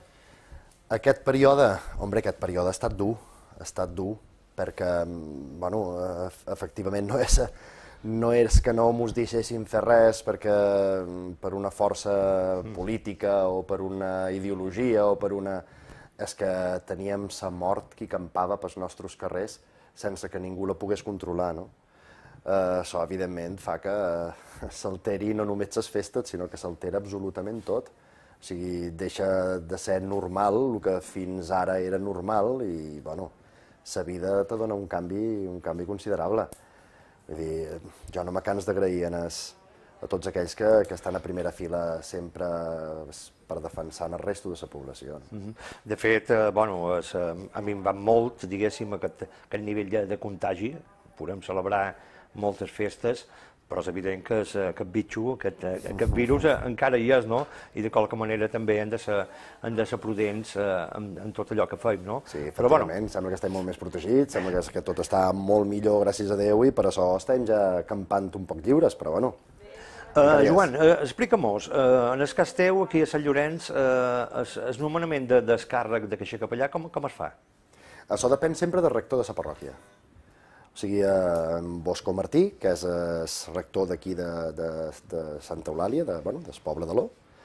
Aquest període, home, aquest període ha estat dur, ha estat dur, perquè, bueno, efectivament no és, no és que no ens deixessin fer res perquè per una força política o per una ideologia o per una... És que teníem sa mort que campava pels nostres carrers sense que ningú la pogués controlar, no? Uh, això, evidentment, fa que uh, s'alteri no només les festes, sinó que s'altera absolutament tot. O sigui, deixa de ser normal el que fins ara era normal i, bueno, sa vida te dona un canvi, un canvi considerable. Vull dir, jo no me cans d'agrair a tots aquells que, que estan a primera fila sempre per defensar el resto de la població. De fet, eh, bueno, es, a mi em va molt, diguéssim, aquest, aquest nivell de, de contagi. Podem celebrar moltes festes, però és evident que és, aquest bitxo, aquest, aquest virus encara hi és, no? I de qualque manera també hem de ser, hem de ser prudents eh, en, en tot allò que fem, no? Sí, efectivament, bueno, sembla que estem molt més protegits, sembla que, que tot està molt millor, gràcies a Déu, i per això estem ja campant un poc lliures, però bueno. Uh, Joan, uh, explica-mos, uh, en el cas teu, aquí a Sant Llorenç, uh, el nomenament de, del càrrec de caixer capellà, com, com es fa? Això depèn sempre del rector de la parròquia. O sigui, en Bosco Martí, que és el rector d'aquí de, de, de Santa Eulàlia, de, bueno, del poble de l'O,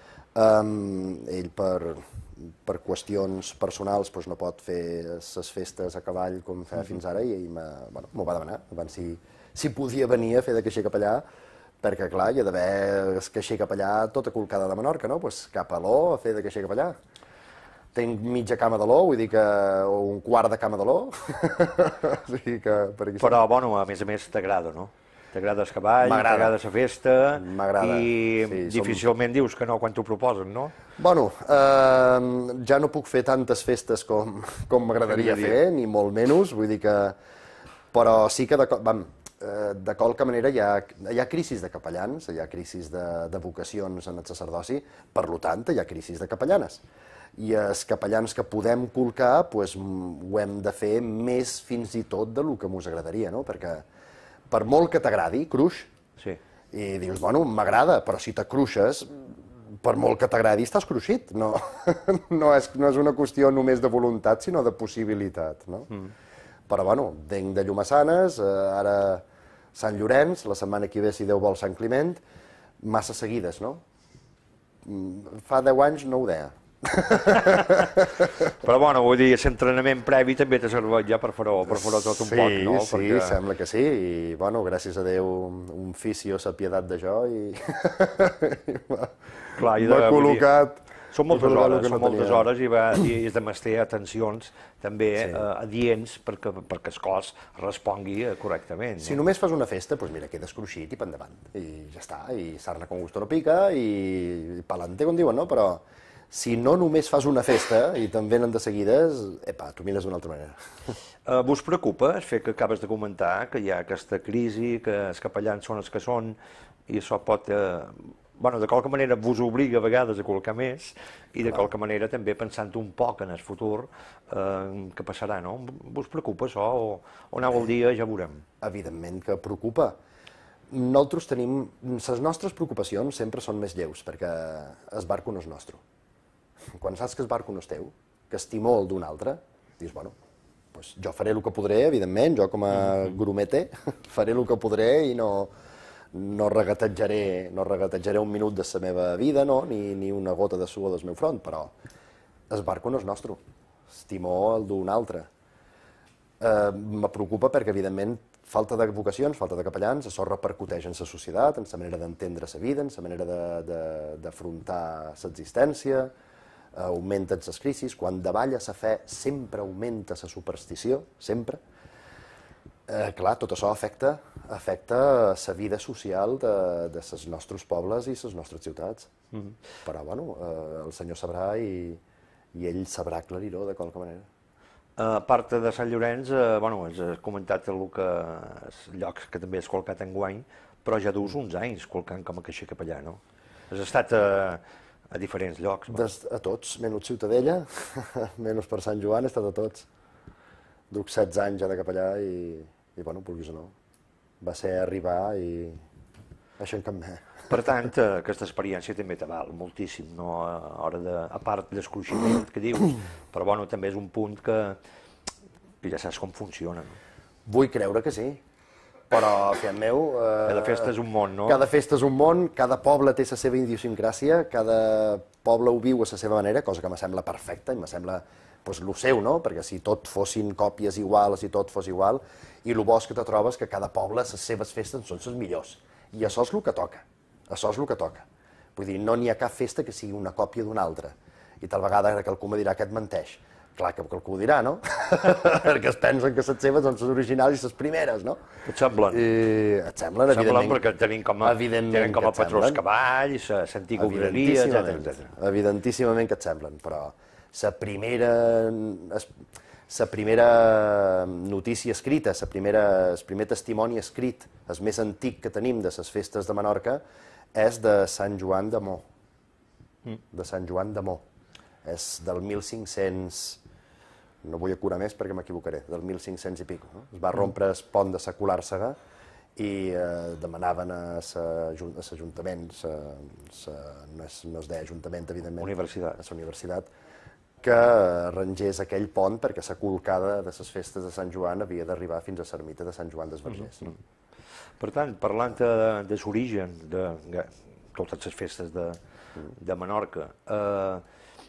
um, ell per, per qüestions personals doncs, no pot fer les festes a cavall com feia mm-hmm. fins ara i ell m'ho bueno, va demanar, abans si, si podia venir a fer de caixer capellà, perquè clar, hi ha d'haver el caixer capellà tota colcada de Menorca, no? Pues cap a l'O a fer de caixer capellà. Tenc mitja cama de l'O, vull dir que... o un quart de cama de l'O. O sigui que... Per aquí però, bueno, a més a més t'agrada, no? T'agrada el cavall, t'agrada la festa... M'agrada. I sí, difícilment som... dius que no quan t'ho proposen, no? Bueno, eh, ja no puc fer tantes festes com, com m'agradaria fer, ni molt menys, vull dir que... Però sí que, de, vam, de qualque manera, hi ha, hi ha crisis de capellans, hi ha crisis de, de vocacions en el sacerdoci, per tant, hi ha crisis de capellanes. I els capellans que podem colcar doncs, ho hem de fer més fins i tot del que ens agradaria, no? Perquè per molt que t'agradi, cruix, sí. I dius, bueno, m'agrada, però si t'acruixes, per molt que t'agradi, estàs cruixit. No, no, és, no és una qüestió només de voluntat, sinó de possibilitat. No? Mm. Però, bueno, venc de Llomassanes, eh, ara Sant Llorenç, la setmana que ve, si Déu vol, Sant Climent, massa seguides, no? Fa deu anys no ho deia. Però, bueno, vull dir, l'entrenament previ també t'ha servit ja per fer-ho per fer tot un sí, poc, no? Sí, sí, perquè... sembla que sí, i, bueno, gràcies a Déu, un fisio s'ha apiedat de jo i m'ha col·locat... Són moltes hores, són moltes hores i, va, i és de mestre atencions també sí. eh, adients perquè, perquè el cos respongui correctament. Si no? només fas una festa, doncs mira, quedes cruixit i pendavant, i ja està, i sarna con gusto no pica, i palante, com diuen, no? Però si no només fas una festa i te'n venen de seguides, epa, tu mires d'una altra manera. Uh, vos preocupa el fet que acabes de comentar, que hi ha aquesta crisi, que els capellans són els que són, i això pot... Eh, bueno, de qualque manera vos obliga a vegades a col·locar més i de qualque manera també pensant un poc en el futur eh, que passarà, no? Vos preocupa això o, o aneu al dia, ja veurem? Evidentment que preocupa. Nosaltres tenim... Les nostres preocupacions sempre són més lleus perquè el barco no és nostre. Quan saps que el barco no és teu, que és timó el d'un altre, dius, bueno, doncs jo faré el que podré, evidentment, jo com a grumete faré el que podré i no... no regatejaré, no regatejaré un minut de la meva vida, no? ni, ni una gota de suor del meu front, però el barco no és nostre, el timó el d'un altre. Eh, me preocupa perquè, evidentment, falta de vocacions, falta de capellans, això repercuteix en la societat, en la manera d'entendre la vida, en la manera d'afrontar l'existència, eh, augmenten les crisis, quan davalla la fe sempre augmenta la superstició, sempre. Eh, clar, tot això afecta, afecta la vida social de, de les nostres pobles i les nostres ciutats. Mm -hmm. Però, bueno, eh, el senyor sabrà i, i ell sabrà aclarir-ho de qualque manera. A part de Sant Llorenç, eh, bueno, has comentat el que, els llocs que també has col·locat enguany, però ja dus uns anys col·locant com a caixer capellà, no? Has estat a, a diferents llocs. Des, a tots, menys Ciutadella, menys per Sant Joan, he estat a tots. Duc setze anys ja de capellà i... i, bueno, vulguis o no, va ser arribar i això en cap més. Per tant, aquesta experiència també te val moltíssim, no? A, hora de, a part del coneixement que dius, però bueno, també és un punt que, que ja saps com funciona. No? Vull creure que sí, però, fiat meu... Eh, cada festa és un món, no? Cada festa és un món, cada poble té la seva idiosincràsia, cada poble ho viu a la seva manera, cosa que me sembla perfecta i me sembla pues, el seu, no? Perquè si tot fossin còpies iguals, si tot fos igual, i el bo que te trobes que cada poble, les seves festes són les millors. I això és el que toca, això és el que toca. Vull dir, no n'hi ha cap festa que sigui una còpia d'una altra. I tal vegada que algú me dirà que et menteix. Clar que algú ho dirà, no? Perquè es pensen que les seves són les originals i les primeres, no? Et semblen? I et semblen, evidentment. Semblen perquè tenim com a, tenen com a patró els cavalls, l'antiga obreria, etcètera. Evidentíssimament que et semblen, però la primera... La primera notícia escrita, la primera, el primer testimoni escrit, el més antic que tenim de les festes de Menorca, és de Sant Joan de Mó. De Sant Joan de Mó. És del mil cinc-cents... No vull acurar més perquè m'equivocaré, del mil cinc-cents i pico. No? Es va rompre el pont de sa Colàrsega i eh, demanaven a l'Ajuntament, no es, no es deia Ajuntament, evidentment, Universitat. a la Universitat, que arrangés aquell pont perquè la colcada de les festes de Sant Joan havia d'arribar fins a l'ermita de Sant Joan dels Vergers. Mm -hmm. Per tant, parlant de, de l'origen de, de totes les festes de, de Menorca, eh,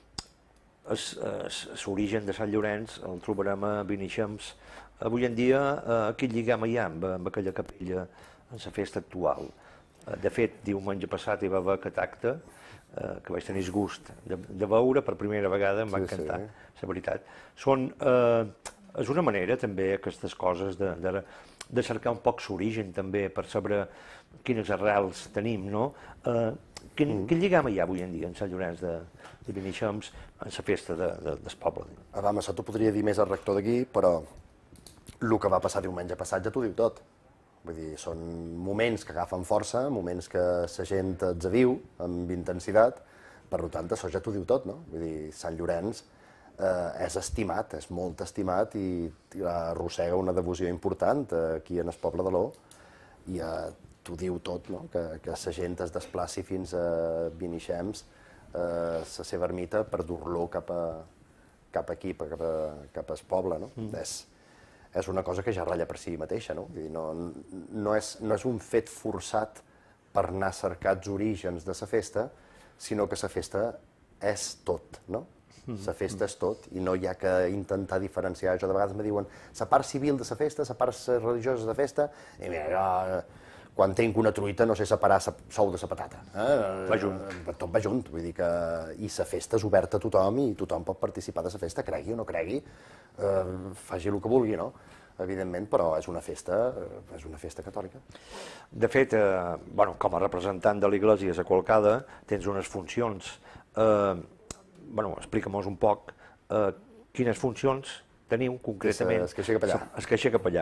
l'origen de Sant Llorenç el trobarem a Vinixems. Avui en dia, eh, aquí lliguem allà amb, amb aquella capella en la festa actual. Eh, de fet, diumenge passat hi va haver aquest acte, Eh, que vaig tenir el gust de, de veure per primera vegada, em va encantar, sí, sí. La veritat. Són, eh, és una manera també aquestes coses de, de, de cercar un poc l'origen també per saber quines arrels tenim, no? Eh, quin, mm. quin lligam hi ha avui en dia en Sant Llorenç de, de Vinixems en la festa de, de, del poble? Ah, vam, això t'ho podria dir més el rector d'aquí, però el que va passar diumenge passat ja t'ho diu tot. Vull dir, són moments que agafen força, moments que la gent els viu amb intensitat, per tant, això ja t'ho diu tot, no? Vull dir, Sant Llorenç eh, és estimat, és molt estimat i, i arrossega una devoció important aquí en el poble de l'O i a t'ho diu tot, no? que, que la gent es desplaci fins a Vinixems, eh, la seva ermita, per dur-lo cap, a, cap aquí, cap, a, cap al poble. No? Mm. És, és una cosa que ja ratlla per si mateixa. No? Vull dir, no, no, és, no és un fet forçat per anar a cercar els orígens de la festa, sinó que la festa és tot. No? La festa és tot i no hi ha que intentar diferenciar. Jo de vegades me diuen la part civil de la festa, la part religiosa de la festa, i mira, jo, quan tinc una truita no sé separar la sou de la patata. Eh? Va junt. Tot va junt, vull dir que... I la festa és oberta a tothom i tothom pot participar de la festa, cregui o no cregui, eh, faci el que vulgui, no? Evidentment, però és una festa, és una festa catòlica. De fet, eh, bueno, com a representant de l'Església a Qualcada, tens unes funcions. Eh, bueno, explica'm-nos un poc eh, quines funcions teniu concretament. Es queixa capellà. Es queixa capellà.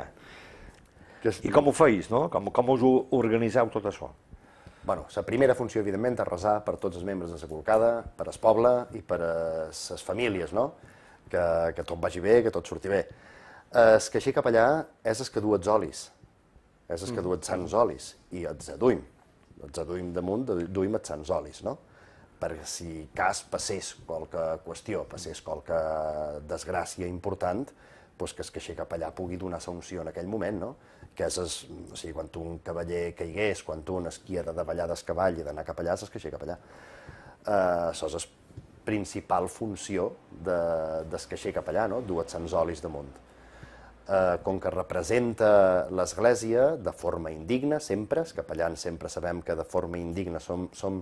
I com ho feis, no? Com, com us organitzeu tot això? Bueno, la primera funció, evidentment, és resar per tots els membres de la Qualcada, per al poble i per a les famílies, no? Que, que tot vagi bé, que tot surti bé. El queixer capellà és el que du els olis, és el que du els sants olis, i els aduïm. Els aduïm damunt, duïm els sants olis, no? Perquè si cas passés qualque qüestió, passés qualque desgràcia important, doncs que el queixer capellà pugui donar l'unció en aquell moment, no? Que és, es, o sigui, quan un cavaller caigués, quan un es qui ha de davallar del cavall i d'anar cap allà, és el queixer capellà. Eh, això és la principal funció de, del queixer capellà, no? Dur els sants olis damunt. Eh, com que representa l'Església de forma indigna, sempre, els capellans sempre sabem que de forma indigna som, som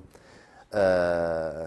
eh,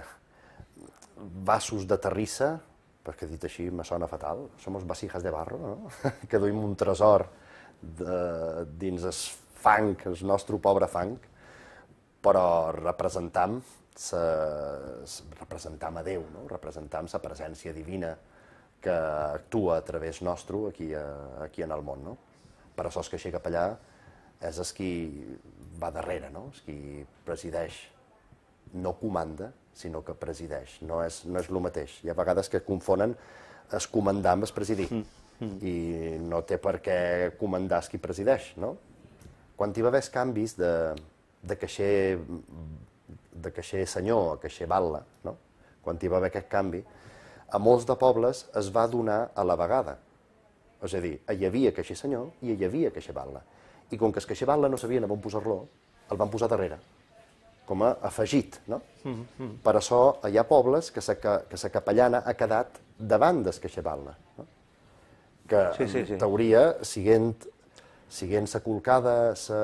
vasos de terrissa, perquè dit així me sona fatal, som vasijas de barro, no? Que duim un tresor de, dins el fang, el nostre pobre fang, però representam, sa, representam a Déu, no? Representam la presència divina que actua a través nostre aquí, a, aquí en el món. No? Per això el queixer capellà és el qui va darrere, no? El qui presideix, no comanda, sinó que presideix, no és, no és el mateix. Hi ha vegades que confonen es comandar amb es presidir, mm, mm. i no té per què comandar el qui presideix. No? Quan hi va haver canvis de, de queixer, de queixer senyor a queixer batlle, no? Quan hi va haver aquest canvi, a molts de pobles es va donar a la vegada. És a dir, hi havia queixer senyor i hi havia queixer batlle. I com que el queixer batlle no sabien on posar-lo, el van posar darrere, com a afegit. No? Mm-hmm. Per això hi ha pobles que la capellana ha quedat davant del queixer batlle. No? Que, sí, sí, sí. En teoria, siguent, siguent la colcada, sa,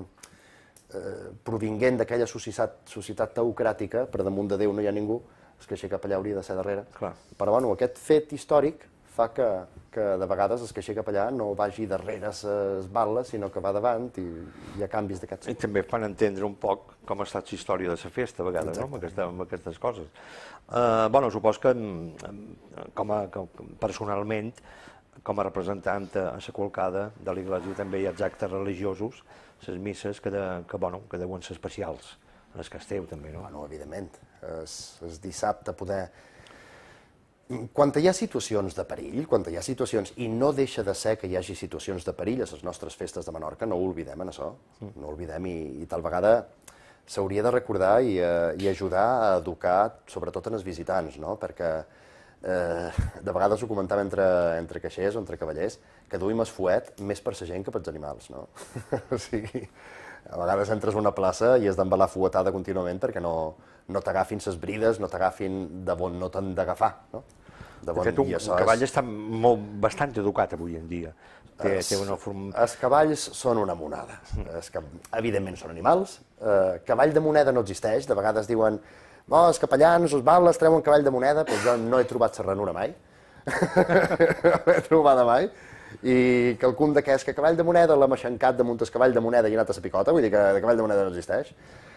eh, provinguent d'aquella societat, societat teocràtica, per damunt de Déu no hi ha ningú, el queixer capellà hauria de ser darrere. Clar. Però bueno, aquest fet històric fa que, que de vegades el queixer capellà no vagi darrere les batlles, sinó que va davant i hi ha canvis d'aquests. I també fan entendre un poc com ha estat la història de la festa, a vegades, no? amb, aquesta, amb aquestes coses. Uh, bueno, supos que com a, com, personalment, com a representant a la Qualcada de l'Església, també hi ha els actes religiosos, les misses que, de, que, bueno, que deuen ser especials. Les que esteu, també, no? Bueno, evidentment. És, és dissabte poder... Quan hi ha situacions de perill, quan hi ha situacions, i no deixa de ser que hi hagi situacions de perill a les nostres festes de Menorca, no ho oblidem, en això. Mm. No ho oblidem, i, i tal vegada s'hauria de recordar i, eh, i ajudar a educar, sobretot en els visitants, no? Perquè eh, de vegades ho comentava entre, entre caixers o entre cavallers, que duim el fuet més per la gent que pels animals, no? O sigui... A vegades entres a una plaça i has d'embalar fuetada contínuament perquè no, no t'agafin les brides, no t'agafin de on no t'han d'agafar. No? De, bon, de fet, un, un cavall és... està molt, bastant educat avui en dia. Té, es, té una forma... Els cavalls són una monada. Es, evidentment són animals. Eh, cavall de moneda no existeix. De vegades diuen oh, els capellans, els batlles treuen cavall de moneda, però jo no he trobat la ranura mai. No l'he trobada mai. I quelcom d'aquest que cavall de moneda l'hem aixancat damunt el cavall de moneda i ha anat a la picota, vull dir que de cavall de moneda no existeix.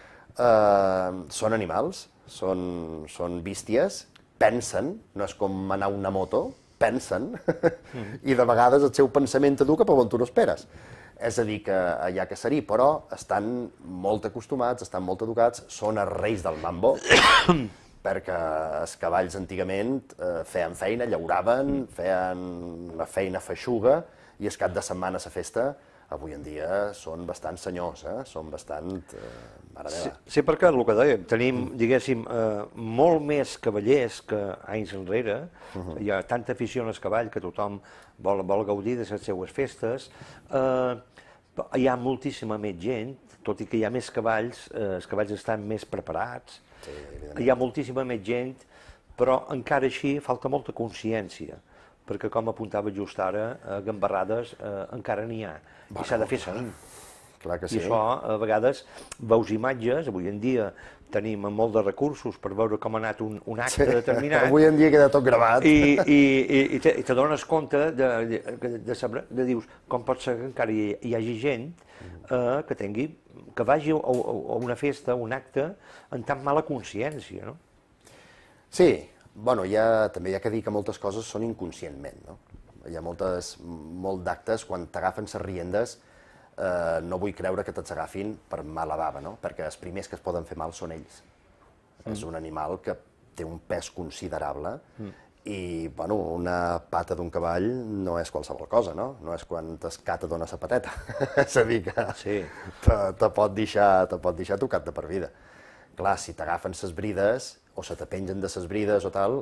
Uh, són animals, són, són bísties, pensen, no és com anar una moto, pensen, mm. i de vegades el seu pensament t'educa per on tu no esperes. És a dir, que hi ha que ser-hi, però estan molt acostumats, estan molt educats, són els reis del mambo, perquè els cavalls antigament eh, feien feina, llauraven, feien la feina feixuga, i el cap de setmana a la festa avui en dia són bastant senyors, eh? Són bastant... Eh, mare meva. Sí, sí, perquè el que dèiem, tenim, diguéssim, eh, molt més cavallers que anys enrere, uh -huh. Hi ha tanta afició als cavalls que tothom vol, vol gaudir de les seues festes, eh, hi ha moltíssima més gent, tot i que hi ha més cavalls, eh, els cavalls estan més preparats, sí, hi ha moltíssima més gent, però encara així falta molta consciència, perquè com apuntava just ara, a gambarrades eh, encara n'hi ha, i s'ha de fer sang. Clar que sí. I això, a vegades, veus imatges, avui en dia tenim molt de recursos per veure com ha anat un, un acte sí, determinat. Avui en dia queda tot gravat. I, i, i, i, te, i te dones compte de, de, de, de, saber, de dius, com pot ser que encara hi, hi hagi gent eh, que tingui, que vagi a, a una festa, a un acte, amb tan mala consciència, no? Sí, bueno, hi ha, també hi ha que dir que moltes coses són inconscientment, no? Hi ha moltes, molt d'actes, quan t'agafen les riendes, eh, no vull creure que te'ls agafin per mala bava, no? Perquè els primers que es poden fer mal són ells. Mm. És un animal que té un pes considerable mm. i, bueno, una pata d'un cavall no és qualsevol cosa, no? No és quan t'escata dona la pateta. És a dir, que sí. te, te, pot deixar, te pot deixar tocat de per vida. Clar, si t'agafen les brides, o se te pengen de les brides o tal,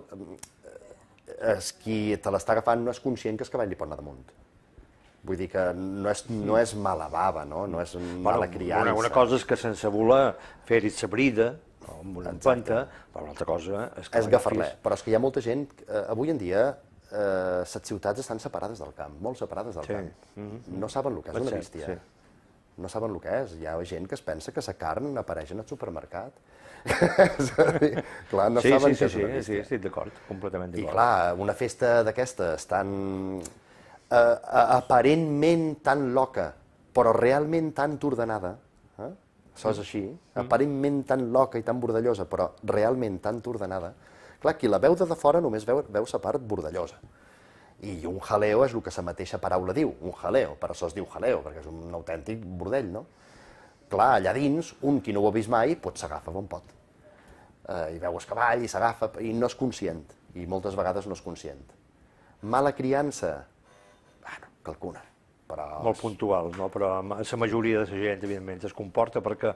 és qui te l'està agafant no és conscient que el cavall li pot anar damunt. Vull dir que no és, no és mala bava, no? No és mala criança. Una, una cosa és que sense voler fer-hi la brida, o amb una empenta, però una altra cosa és que... És agafar-la, però és que hi ha molta gent, eh, avui en dia, eh, les ciutats estan separades del camp, molt separades del sí. camp. Mm-hmm. No saben el que és una bèstia. Sí. No saben el que és. Hi ha gent que es pensa que la carn apareix en el supermercat. dir, clar, no sí, saben sí, que sí, és una bèstia. Sí, sí, estic d'acord, completament d'acord. I clar, una festa d'aquestes tan... Uh, aparentment tan loca, però realment tan ordenada, eh? Això és així, mm. aparentment tan loca i tan bordellosa, però realment tan ordenada. Clar, qui la veu de fora només veu, veu la part bordellosa. I un jaleo és el que la mateixa paraula diu, un jaleo, per això es diu jaleo, perquè és un autèntic bordell, no? Clar, allà dins, un qui no ho ha vist mai, pot s'agafa bon pot. Uh, I veu el cavall i s'agafa, i no és conscient, i moltes vegades no és conscient. Mala criança, bueno, calcuna. Però... Molt puntual, no? Però la majoria de la gent, evidentment, es comporta perquè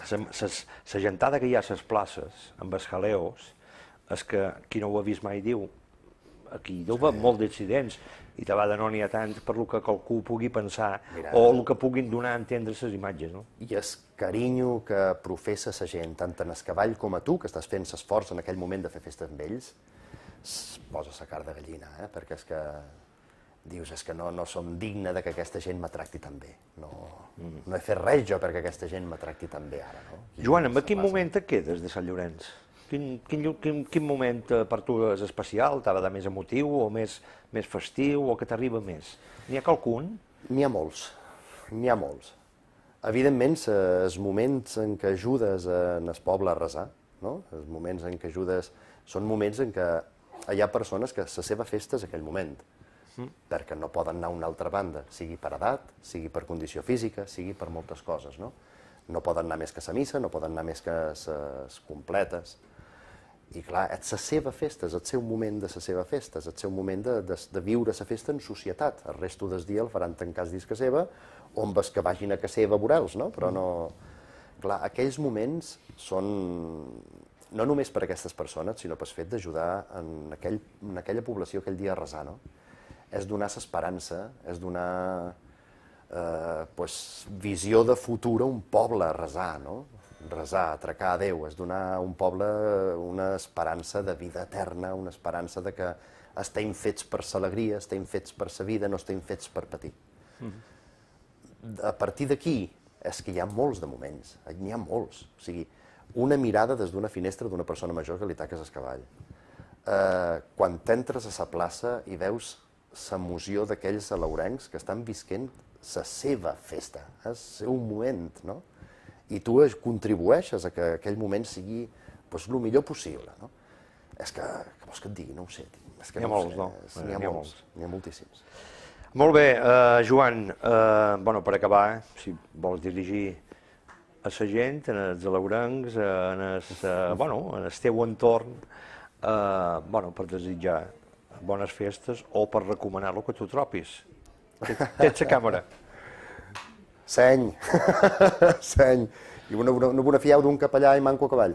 la gentada que hi ha a les places, amb els jaleos, és que qui no ho ha vist mai diu, aquí deu haver sí. molt d'accidents, i de vegades no n'hi ha tant per lo que qualcú pugui pensar, Mira, o el que puguin donar a entendre les imatges, no? I el carinyo que professa la gent, tant en el cavall com a tu, que estàs fent l'esforç en aquell moment de fer festes amb ells, es posa la carn de gallina, eh? Perquè és que... dius, és que no, no som digne de que aquesta gent me tracti tan bé. No, mm. no he fet res jo perquè aquesta gent me tracti tan bé ara. No? Joan, en quin moment et quedes de Sant Llorenç? Quin, quin, quin, quin moment per tu és especial? T'ha de dar més emotiu o més, més festiu o que t'arriba més? N'hi ha qualcun? N'hi ha molts, n'hi ha molts. Evidentment, els moments en què ajudes en el poble a resar, no? Els moments en què ajudes són moments en què hi ha persones que la seva festa és aquell moment. Mm. Perquè no poden anar a una altra banda, sigui per edat, sigui per condició física, sigui per moltes coses, no? No poden anar més que a la missa, no poden anar més que a les completes. I clar, és la seva festa, és el seu moment de la seva festa, és el seu moment de, de, de viure la festa en societat. El resto del dia el faran tancar dins casa seva, on ves que vagin a casa seva a veure-los, no? Però no... Clar, aquells moments són... no només per a aquestes persones, sinó pel fet d'ajudar en, aquell, en aquella població aquell dia a resar, no? És donar l'esperança, és donar eh, pues, visió de futur a un poble a resar, no? Resar, atracar a Déu, és donar a un poble una esperança de vida eterna, una esperança de que estem fets per l'alegria, estem fets per la vida, no estem fets per patir. Mm-hmm. A partir d'aquí és que hi ha molts de moments, n'hi ha molts. O sigui, una mirada des d'una finestra d'una persona major que li taques el cavall. Eh, quan t'entres a la plaça i veus l'emoció d'aquells alaurencs que estan visquent la seva festa, és el seu moment, no? I tu contribueixes a que aquell moment sigui pues, el millor possible, no? És que, què vols que et digui? No ho sé. És que n'hi ha no molts, no? N'hi ha molts, n'hi ha moltíssims. Molt bé, uh, Joan, uh, bueno, per acabar, si vols dirigir a la gent, en els alaurencs, en el, uh, bueno, en el teu entorn, uh, bueno, per desitjar bones festes o per recomanar-lo que tu tropis. Tens la càmera. Seny, seny. I no vos fieu d'un capellà i manco a cavall.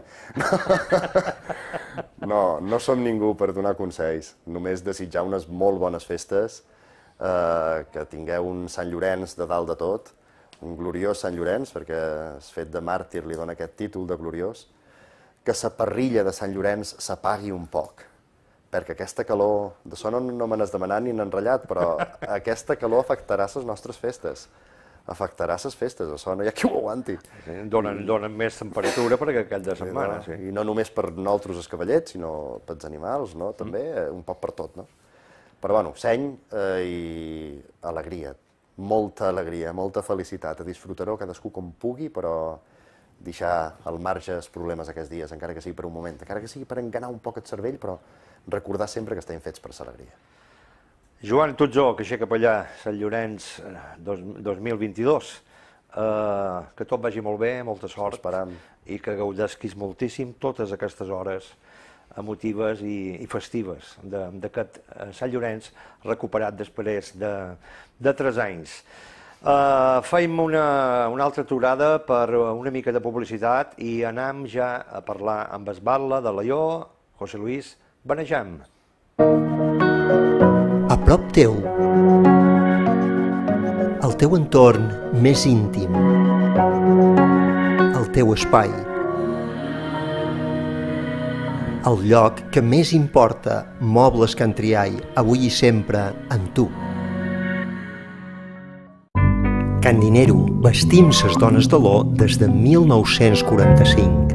No, no som ningú per donar consells, només desitjar unes molt bones festes, que tingueu un Sant Llorenç de dalt de tot, un gloriós Sant Llorenç, perquè el fet de màrtir li dona aquest títol de gloriós, que la parrilla de Sant Llorenç s'apagui un poc, perquè aquesta calor, de això no me n'has demanat ni n'he enratllat, però aquesta calor afectarà les nostres festes. Afectarà les festes, això no hi ha qui ho aguanti. Donen més temperatura per aquest cap de setmana. I no només per nosaltres els cavallets, sinó pels animals, també, un poc per tot. Però, bueno, seny i alegria, molta alegria, molta felicitat. Disfrutareu cadascú com pugui, però deixar al marge els problemes aquests dies, encara que sigui per un moment, encara que sigui per enganar un poc el cervell, però recordar sempre que estem fets per l'alegria. Joan Tutzó, caixer capellà, Sant Llorenç dos mil vint-i-dos, que tot vagi molt bé, molta sort, i que gaudesquis moltíssim totes aquestes hores emotives i festives d'aquest Sant Llorenç recuperat després de tres anys. Fem una altra aturada per una mica de publicitat i anem ja a parlar amb el batlle de Alaior, José Luis Benejam. A prop teu, el teu entorn més íntim, el teu espai, el lloc que més importa, Mobles Can Triay, avui i sempre amb tu. Can Dinero, vestim ses dones d'Aló des de mil nou-cents quaranta-cinc.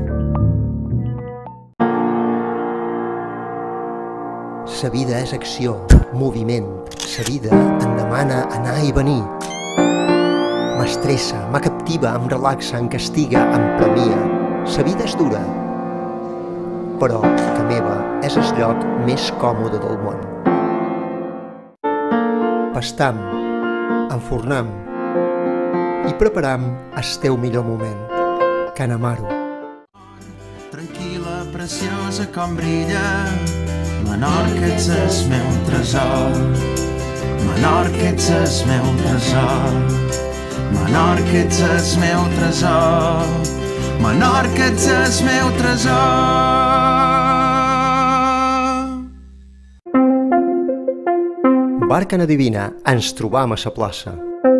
Sa vida és acció, moviment. Sa vida em demana anar i venir. M'estressa, me captiva, em relaxa, em castiga, em premia. Sa vida és dura, però que meva és el lloc més còmode del món. Pastam, enfornam i preparam el teu millor moment. Can Amaro. Tranquil·la, preciosa com brilla, Menorca ets el meu tresor, Menorca ets el meu tresor, Menorca ets el meu tresor, Menorca ets el meu tresor. Bar Can Adivina, ens trobam a la plaça.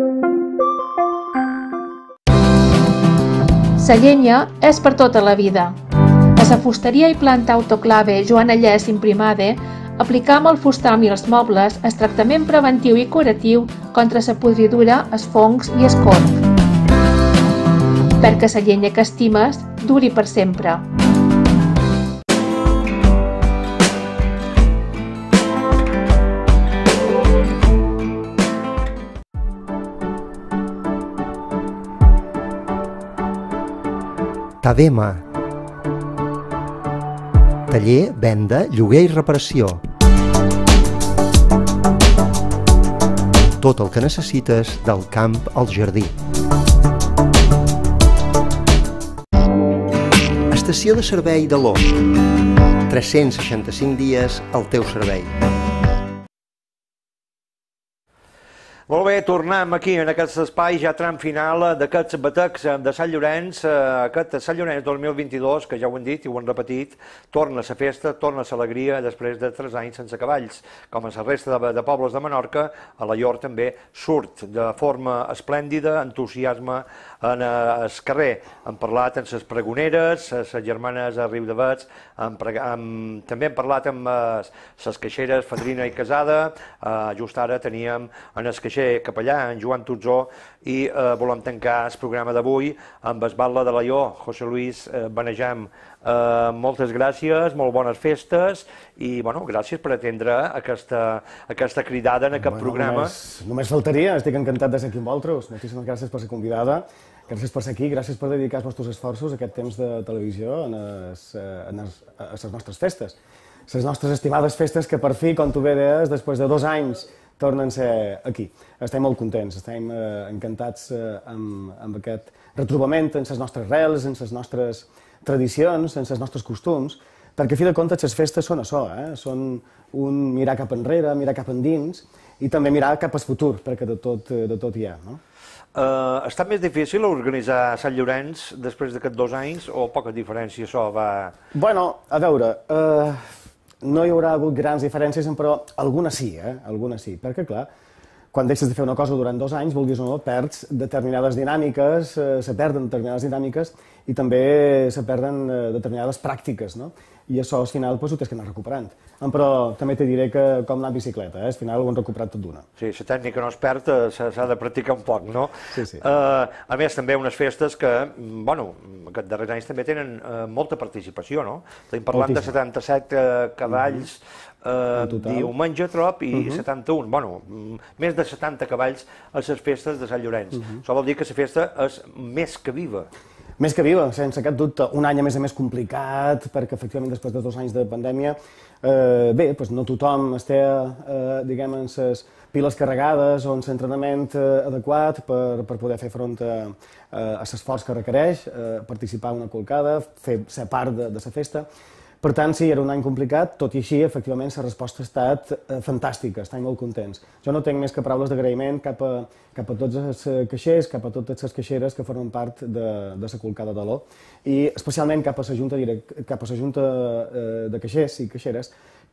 La llenya és per tota la vida. A la fusteria i planta autoclave Joan Allès Imprimade aplicam al fustam i els mobles el tractament preventiu i curatiu contra la podridura, els fongs i el corc, perquè la llenya que estimes duri per sempre. Tadema. Taller, venda, lloguer i reparació. Tot el que necessites del camp al jardí. Estació de servei de l'O. tres-cents seixanta-cinc dies al teu servei. Molt bé, tornem aquí en aquest espai ja tram final d'aquests batecs de Sant Llorenç. Aquest Sant Llorenç dos mil vint-i-dos, que ja ho hem dit i ho hem repetit, torna a la festa, torna a l'alegria després de tres anys sense cavalls. Com a la resta de pobles de Menorca, Alaior també surt de forma esplèndida, entusiasme en el carrer. Hem parlat amb les pregoneres, les germanes a Riudavets, també hem parlat amb les caixeres Fadrina i Casada, just ara teníem en el caixer capellà, en Joan Tutzó, i volem tancar el programa d'avui amb el batlle de Alaior, José Luis Benejam. Moltes gràcies, molt bones festes i gràcies per atendre aquesta cridada en aquest programa. Només faltaria, estic encantat de ser aquí amb vosaltres. Moltíssimes gràcies per ser convidada, gràcies per ser aquí, gràcies per dedicar els vostres esforços a aquest temps de televisió a les nostres festes. Les nostres estimades festes que per fi, com tu bé deies, després de dos anys tornen a ser aquí. Estem molt contents, estem encantats amb aquest retrobament en les nostres rels, en les nostres tradicions, en els nostres costums, perquè a fi de comptes les festes són això, són un mirar cap enrere, mirar cap endins i també mirar cap al futur, perquè de tot hi ha. Ha estat més difícil organitzar Sant Llorenç després d'aquests dos anys o poca diferència això va... Bueno, a veure, no hi haurà hagut grans diferències, però algunes sí, eh? Algunes sí, perquè clar, quan deixes de fer una cosa durant dos anys, vulguis o no, perds determinades dinàmiques, se perden determinades dinàmiques i també se perden determinades pràctiques, no? I això al final ho tens que anar recuperant. Però també te diré que com anar en bicicleta, al final ho hem recuperat tot d'una. Sí, la tècnica no es perd, s'ha de practicar un poc, no? Sí, sí. A més, també unes festes que, bueno, aquests darrers anys també tenen molta participació, no? Estem parlant de setanta-set cavalls diumenge trop i setanta-un, bueno, més de setanta cavalls a les festes de Sant Llorenç. Això vol dir que la festa és més que viva. Més que viva, sense cap dubte. Un any, a més a més, complicat, perquè efectivament després de dos anys de pandèmia, bé, no tothom està, diguem, en les piles carregades o en l'entrenament adequat per poder fer front a l'esforç que requereix, participar en una colcada, fer ser part de la festa. Per tant, sí, era un any complicat, tot i així, efectivament, la resposta ha estat fantàstica, estem molt contents. Jo no tinc més que paraules d'agraïment cap a tots els caixers, cap a totes les caixeres que formen part de la colcada de l'O, i especialment cap a la Junta de Caixers i Caixeres,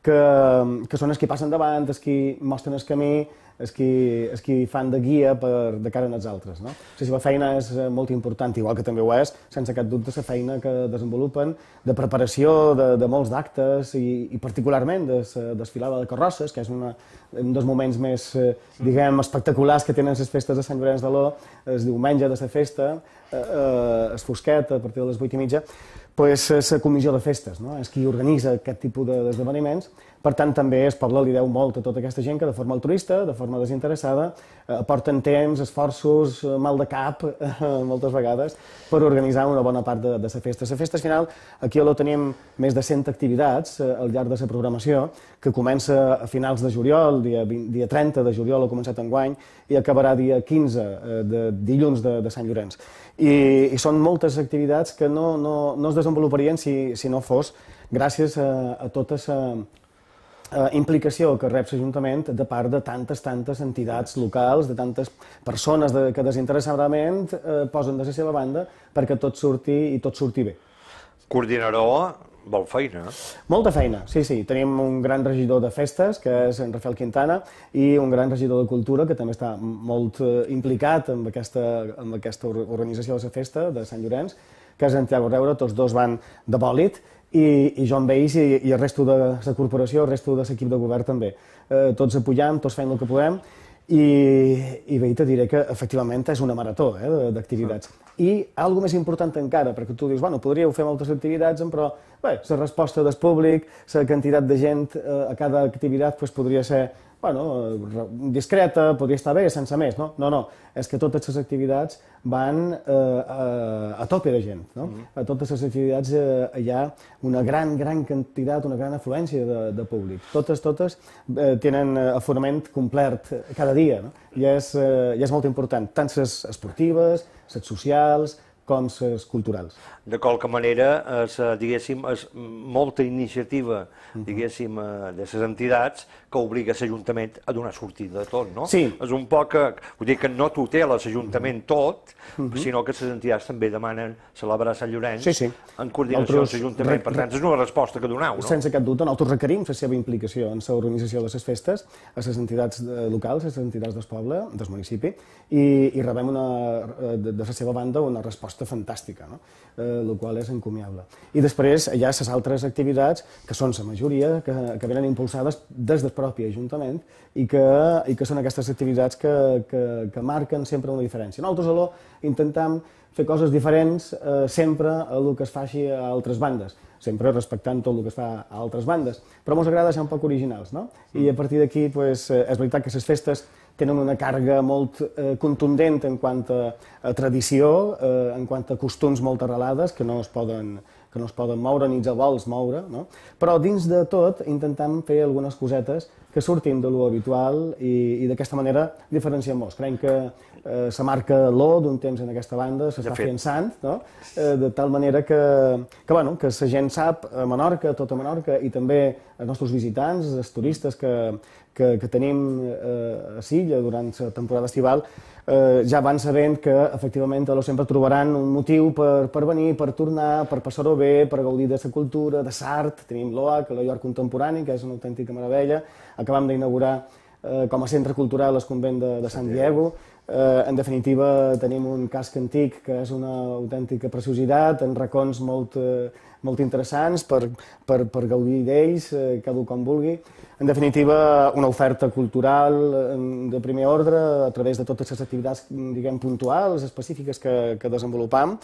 que són els que passen davant, els que mostren el camí, els que fan de guia de cara als altres. La seva feina és molt important, igual que també ho és, sense cap dubte, la feina que desenvolupen de preparació de molts d'actes i particularment de la desfilada de carrosses, que és un dels moments més, diguem, espectaculars que tenen les festes de Sant Llorenç de l'O, el diumenge de la festa, el fosquet, a partir de les vuit i mitja, és la comissió de festes, és qui organitza aquest tipus d'esdeveniments. Per tant, també el poble li deu molt a tota aquesta gent que de forma altruista, de forma desinteressada, aporten temps, esforços, mal de cap, moltes vegades, per organitzar una bona part de la festa. La festa, al final, aquí a l'O tenim més de cent activitats al llarg de la programació, que comença a finals de juliol, dia trenta de juliol ha començat enguany, i acabarà dia quinze, de dilluns de Sant Llorenç. I són moltes activitats que no es desenvoluparien si no fos gràcies a tota la implicació que rep l'Ajuntament de part de tantes, tantes entitats locals, de tantes persones que desinteressadament posen de la seva banda perquè tot surti i tot surti bé. Coordinador, vol feina. Molta feina, sí, sí. Tenim un gran regidor de festes, que és en Rafael Quintana, i un gran regidor de cultura, que també està molt implicat en aquesta organització de la festa de Sant Llorenç, que és en Tiago Reura, tots dos van de bòlit, i Joan Beis i el resto de la corporació, el resto de l'equip de govern també. Tots apoyam, tots fem el que podem, i bé, te diré que efectivament és una marató d'activitats. I alguna més important encara, perquè tu dius, bueno, podríeu fer moltes activitats, però bé, la resposta del públic, la quantitat de gent a cada activitat podria ser discreta, podria estar bé, sense més, no? No, no, és que totes les activitats van a tope de gent, no? A totes les activitats hi ha una gran, gran quantitat, una gran afluència de públic. Totes, totes tenen aforament complet cada dia, no? I és molt important, tant les esportives, les socials, com les culturals. De qualque manera, diguéssim, és molta iniciativa, diguéssim, de les entitats que obliga l'Ajuntament a donar sortida a tot, no? Sí. És un poc, vull dir que no tutela l'Ajuntament tot, sinó que les entitats també demanen celebrar Sant Llorenç en coordinació amb l'Ajuntament. Per tant, és una resposta que doneu, no? Sense cap dubte, nosaltres requerim la seva implicació en l'organització de les festes, a les entitats locals, a les entitats del poble, del municipi, i rebem de la seva banda una resposta fantàstica, el qual és encomiable. I després hi ha les altres activitats, que són la majoria, que venen impulsades des del propi Ajuntament i que són aquestes activitats que marquen sempre una diferència. Nosaltres a l'O intentam fer coses diferents sempre el que es faci a altres bandes, sempre respectant tot el que es fa a altres bandes, però ens agrada ser un poc originals, no? I a partir d'aquí és veritat que les festes tenen una càrrega molt contundent en quant a tradició, en quant a costums molt arrelades, que no es poden moure ni els vols moure, però dins de tot intentam fer algunes cosetes que surtin de lo habitual i d'aquesta manera diferenciem-nos. Creiem que la marca l'O d'un temps en aquesta banda s'està afiançant, de tal manera que la gent sap a Menorca, a tota Menorca, i també els nostres visitants, els turistes que tenim a Silla durant la temporada estival, ja van sabent que efectivament sempre trobaran un motiu per venir, per tornar, per passar-ho bé, per gaudir de la cultura, de l'art. Tenim l'O A C, l'Art Contemporani, que és una autèntica meravella. Acabam d'inaugurar com a centre cultural el convent de Sant Diego. En definitiva, tenim un casc antic que és una autèntica preciositat, en racons molt interessants per gaudir d'ells, cadascú com vulgui. En definitiva, una oferta cultural de primer ordre a través de totes les activitats puntuals, específiques que desenvolupam.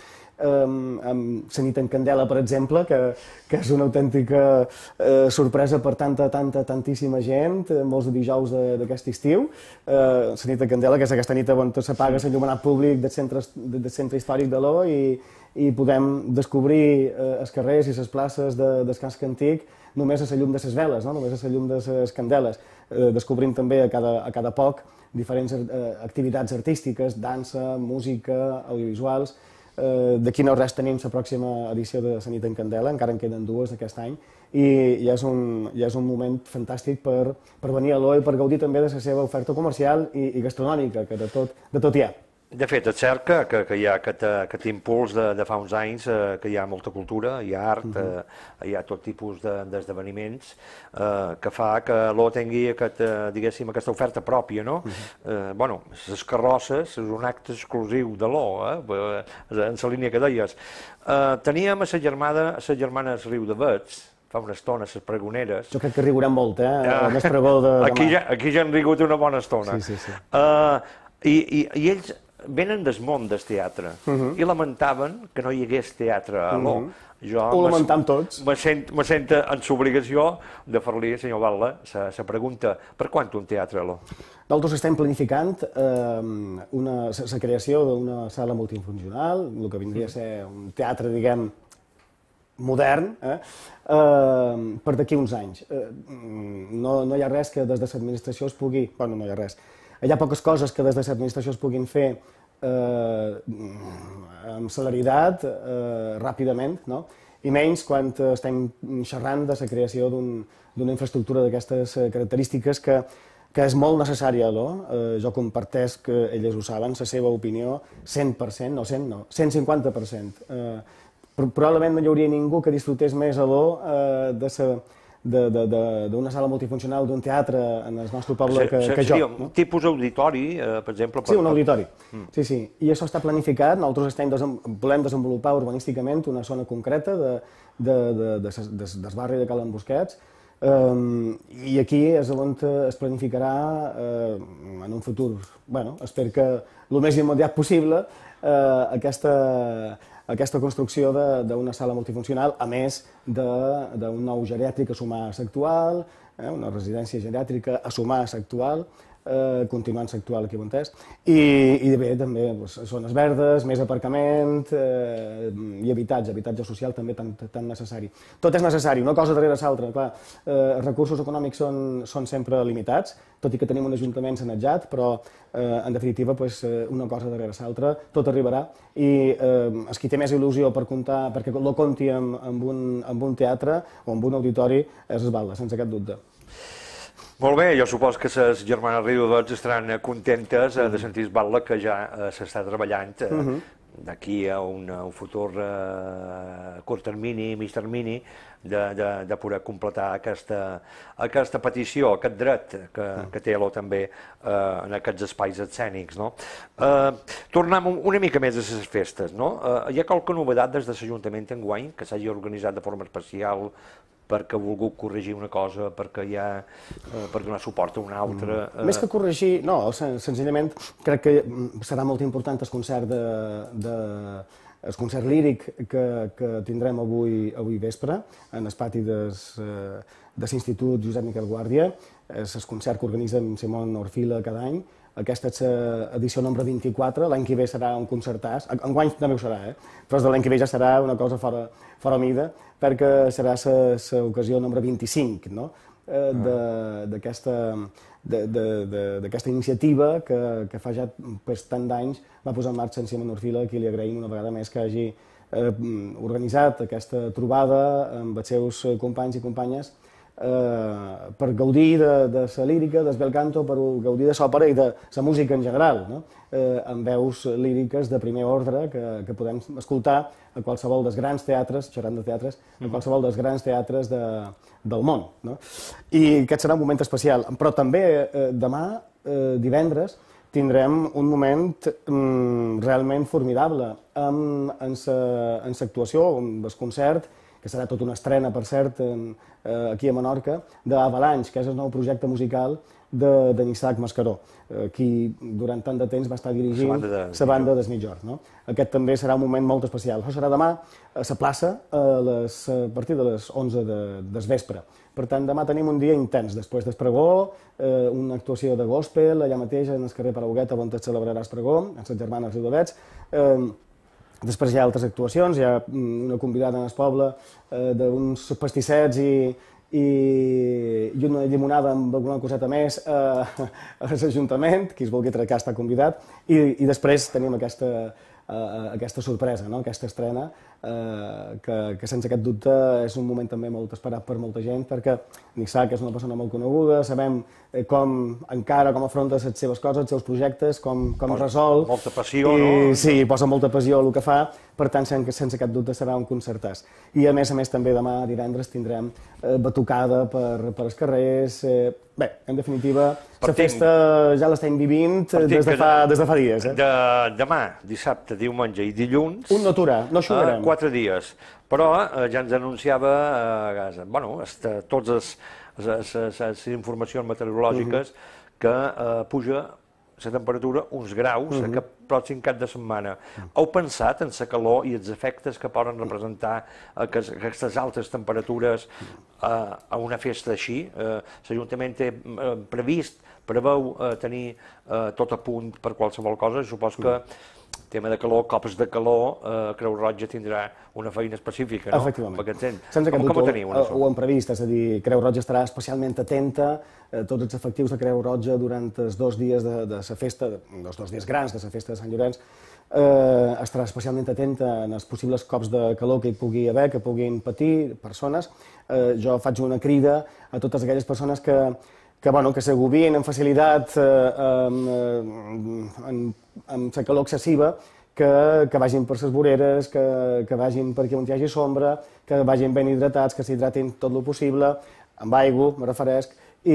Amb la nit en candela, per exemple, que és una autèntica sorpresa per tanta, tanta, tantíssima gent, molts dijous d'aquest estiu. La nit en candela, que és aquesta nit on s'apaga l'enllumenat públic del centre històric de l'O i podem descobrir els carrers i les places del casc antic només a la llum de les veles, només a la llum de les candeles. Descobrim també a cada poc diferents activitats artístiques, dansa, música, audiovisuals. D'aquí no res tenim la pròxima edició de la nit en candela, encara en queden dues d'aquest any, i ja és un moment fantàstic per venir a l'O i per gaudir també de la seva oferta comercial i gastronòmica, que de tot hi ha. De fet, és cert que hi ha aquest impuls de fa uns anys, que hi ha molta cultura, hi ha art, hi ha tot tipus d'esdeveniments, que fa que l'O tingui aquesta oferta pròpia, no? Bé, les carrosses és un acte exclusiu de l'O, en la línia que deies. Teníem a les germanes Riudavets, fa una estona, les pregoneres. Jo crec que rigurem molt, eh, en el pregó de demà. Aquí ja han rigut una bona estona. Sí, sí, sí. I ells venen del món del teatre i lamentaven que no hi hagués teatre a l'O. Ho lamentam tots. Me sento en l'obligació de fer-li, senyor Batlle, la pregunta: per quan un teatre a l'O? Nosaltres estem planificant la creació d'una sala multifuncional, el que vindria a ser un teatre, diguem, modern, per d'aquí uns anys. No hi ha res que des de l'administració es pugui... Bé, no hi ha res. Hi ha poques coses que des de l'administració es puguin fer amb celeritat, ràpidament, i menys quan estem xerrant de la creació d'una infraestructura d'aquestes característiques que és molt necessària a l'O. Jo comparteix que elles ho saben, la seva opinió, cent per cent, no cent, no, cent cinquanta per cent. Probablement no hi hauria ningú que disfrutés més a l'O de la d'una sala multifuncional, d'un teatre en el nostre poble que jo. Seria un tipus auditori, per exemple? Sí, un auditori. Sí, sí. I això està planificat. Nosaltres volem desenvolupar urbanísticament una zona concreta del barri de Calen Busquets i aquí és on es planificarà en un futur, bueno, espero que el més immediat possible, aquesta aquesta construcció d'una sala multifuncional, a més d'un nou geriàtric a sumar a l'actual, una residència geriàtrica a sumar a l'actual, continuant l'actual aquí on és, i bé, també zones verdes, més aparcament i habitatge, habitatge social també tan necessari. Tot és necessari, una cosa darrere l'altra. Clar, els recursos econòmics són sempre limitats, tot i que tenim un ajuntament sanejat, però en definitiva una cosa darrere l'altra, tot arribarà, i els qui té més il·lusió per comptar, perquè lo compti amb un teatre o amb un auditori és el Batlle, sense cap dubte. Molt bé, jo supos que les germanes Riudavets estaran contentes de sentir el Batlle que ja s'està treballant d'aquí a un futur curt termini, mig termini, de poder completar aquesta petició, aquest dret que té l'O també en aquests espais escènics. Tornem una mica més a les festes. Hi ha qualque novedat des de l'Ajuntament enguany que s'hagi organitzat de forma especial perquè ha volgut corregir una cosa, perquè hi ha per donar suport a una altra... Més que corregir, no, senzillament crec que serà molt important el concert el concert líric que tindrem avui vespre en el pati de l'Institut Josep Miquel Guàrdia. És el concert que organitza Simón Orfila cada any. Aquesta és l'edició nombre vint-i-quatre, l'any que ve serà un concertàs, enguany també ho serà, però l'any que ve ja serà una cosa fora mida, perquè serà l'ocasió nombre vint-i-cinc. d'aquesta iniciativa que fa ja tant d'anys va posar en marxa en Simon Orfila, a qui li agraïm una vegada més que hagi organitzat aquesta trobada amb els seus companys i companyes per gaudir de la lírica, del bel canto, per gaudir de l'òpera i de la música en general, amb veus líriques de primer ordre que podem escoltar a qualsevol dels grans teatres, xerrant de teatres, a qualsevol dels grans teatres del món. I aquest serà un moment especial. Però també demà, divendres, tindrem un moment realment formidable en l'actuació, amb el concert, que serà tota una estrena, per cert, aquí a Menorca, d'Avalanche, que és el nou projecte musical d'en Isaac Mascaró, qui durant tant de temps va estar dirigint la banda del Migjorn. Aquest també serà un moment molt especial. Això serà demà a la plaça a partir de les onze del vespre. Per tant, demà tenim un dia intens. Després del pregó, una actuació de gospel, allà mateix, en el carrer Paraugueta, on es celebrarà el pregó, amb les germanes Riudovets. Després hi ha altres actuacions, hi ha una convidada en el poble d'uns pastissets i una llimonada amb alguna coseta més a l'Ajuntament, qui es vulgui trencar està convidat, i després tenim aquesta sorpresa, aquesta estrena, que sense aquest dubte és un moment també molt esperat per molta gent, perquè Isaac és una persona molt coneguda, sabem com encara, com afronta les seves coses, els seus projectes, com resol. Molta passió, no? Sí, posa molta passió al que fa, per tant, sense cap dubte serà un concertàs. I a més a més també demà divendres tindrem batucada per els carrers. Bé, en definitiva, la festa ja l'estem vivint des de fa dies. Demà, dissabte, diumenge i dilluns... Un no atura, no eixugarem. Quatre dies. Però ja ens anunciava totes les informacions meteorològiques que puja la temperatura uns graus aquest pròxim cap de setmana. Heu pensat en la calor i els efectes que poden representar aquestes altes temperatures a una festa així? L'Ajuntament té previst, preveu tenir tot a punt per qualsevol cosa? Supos que tema de calor, cops de calor, Creu Roja tindrà una feina específica, no? Efectivament. Com ho teniu? Ho hem previst, és a dir, Creu Roja estarà especialment atenta, tots els efectius de Creu Roja durant els dos dies de la festa, els dos dies grans de la festa de Sant Llorenç, estarà especialment atenta en els possibles cops de calor que hi pugui haver, que puguin patir persones. Jo faig una crida a totes aquelles persones que que s'agobien amb facilitat amb la calor excessiva, que vagin per les voreres, que vagin per on hi hagi sombra, que vagin ben hidratats, que s'hidratin tot el possible, amb aigua, me refresc,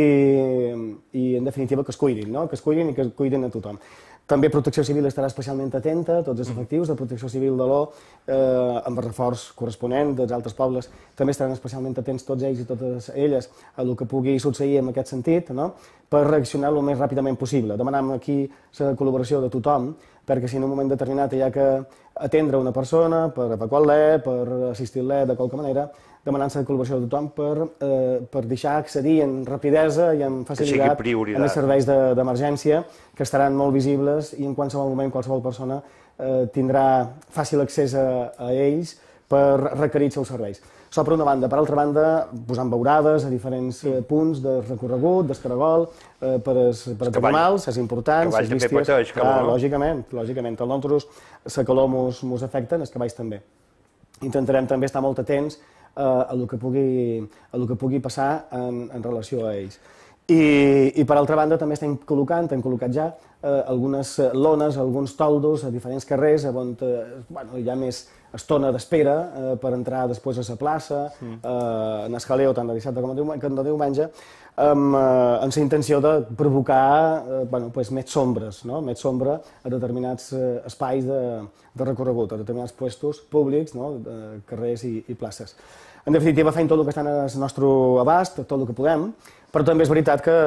i en definitiva que es cuidin, que es cuidin i que cuidin a tothom. També Protecció Civil estarà especialment atenta, tots els efectius de Protecció Civil de l'O, amb el reforç corresponent dels altres pobles, també estaran especialment atents tots ells i totes elles a el que pugui succeir en aquest sentit, per reaccionar el més ràpidament possible. Demanem aquí la col·laboració de tothom, perquè si en un moment determinat hi ha que atendre una persona, per evacuar-la, per assistir-la de qualque manera, demanant la col·laboració de tothom per deixar accedir amb rapidesa i amb facilitat als serveis d'emergència, que estaran molt visibles i en qualsevol moment qualsevol persona tindrà fàcil accés a ells per requerir els seus serveis. Això per una banda. Per altra banda, posant beurades a diferents punts de recorregut, d'escaragol, per als animals, és important. Els cavalls també pateix calor, no? Lògicament, lògicament. A nosaltres la calor ens afecta, els cavalls també. Intentarem també estar molt atents a el que pugui passar en relació a ells. I per altra banda també estem col·locant, hem col·locat ja algunes lones, alguns toldos a diferents carrers on hi ha més estona d'espera per entrar després a la plaça, en el jaleo tant de dissabte com de diumenge, amb la intenció de provocar més sombres, més sombra a determinats espais de recorregut, a determinats puestos públics, carrers i places. En definitiva, fem tot el que està al nostre abast, tot el que podem, però també és veritat que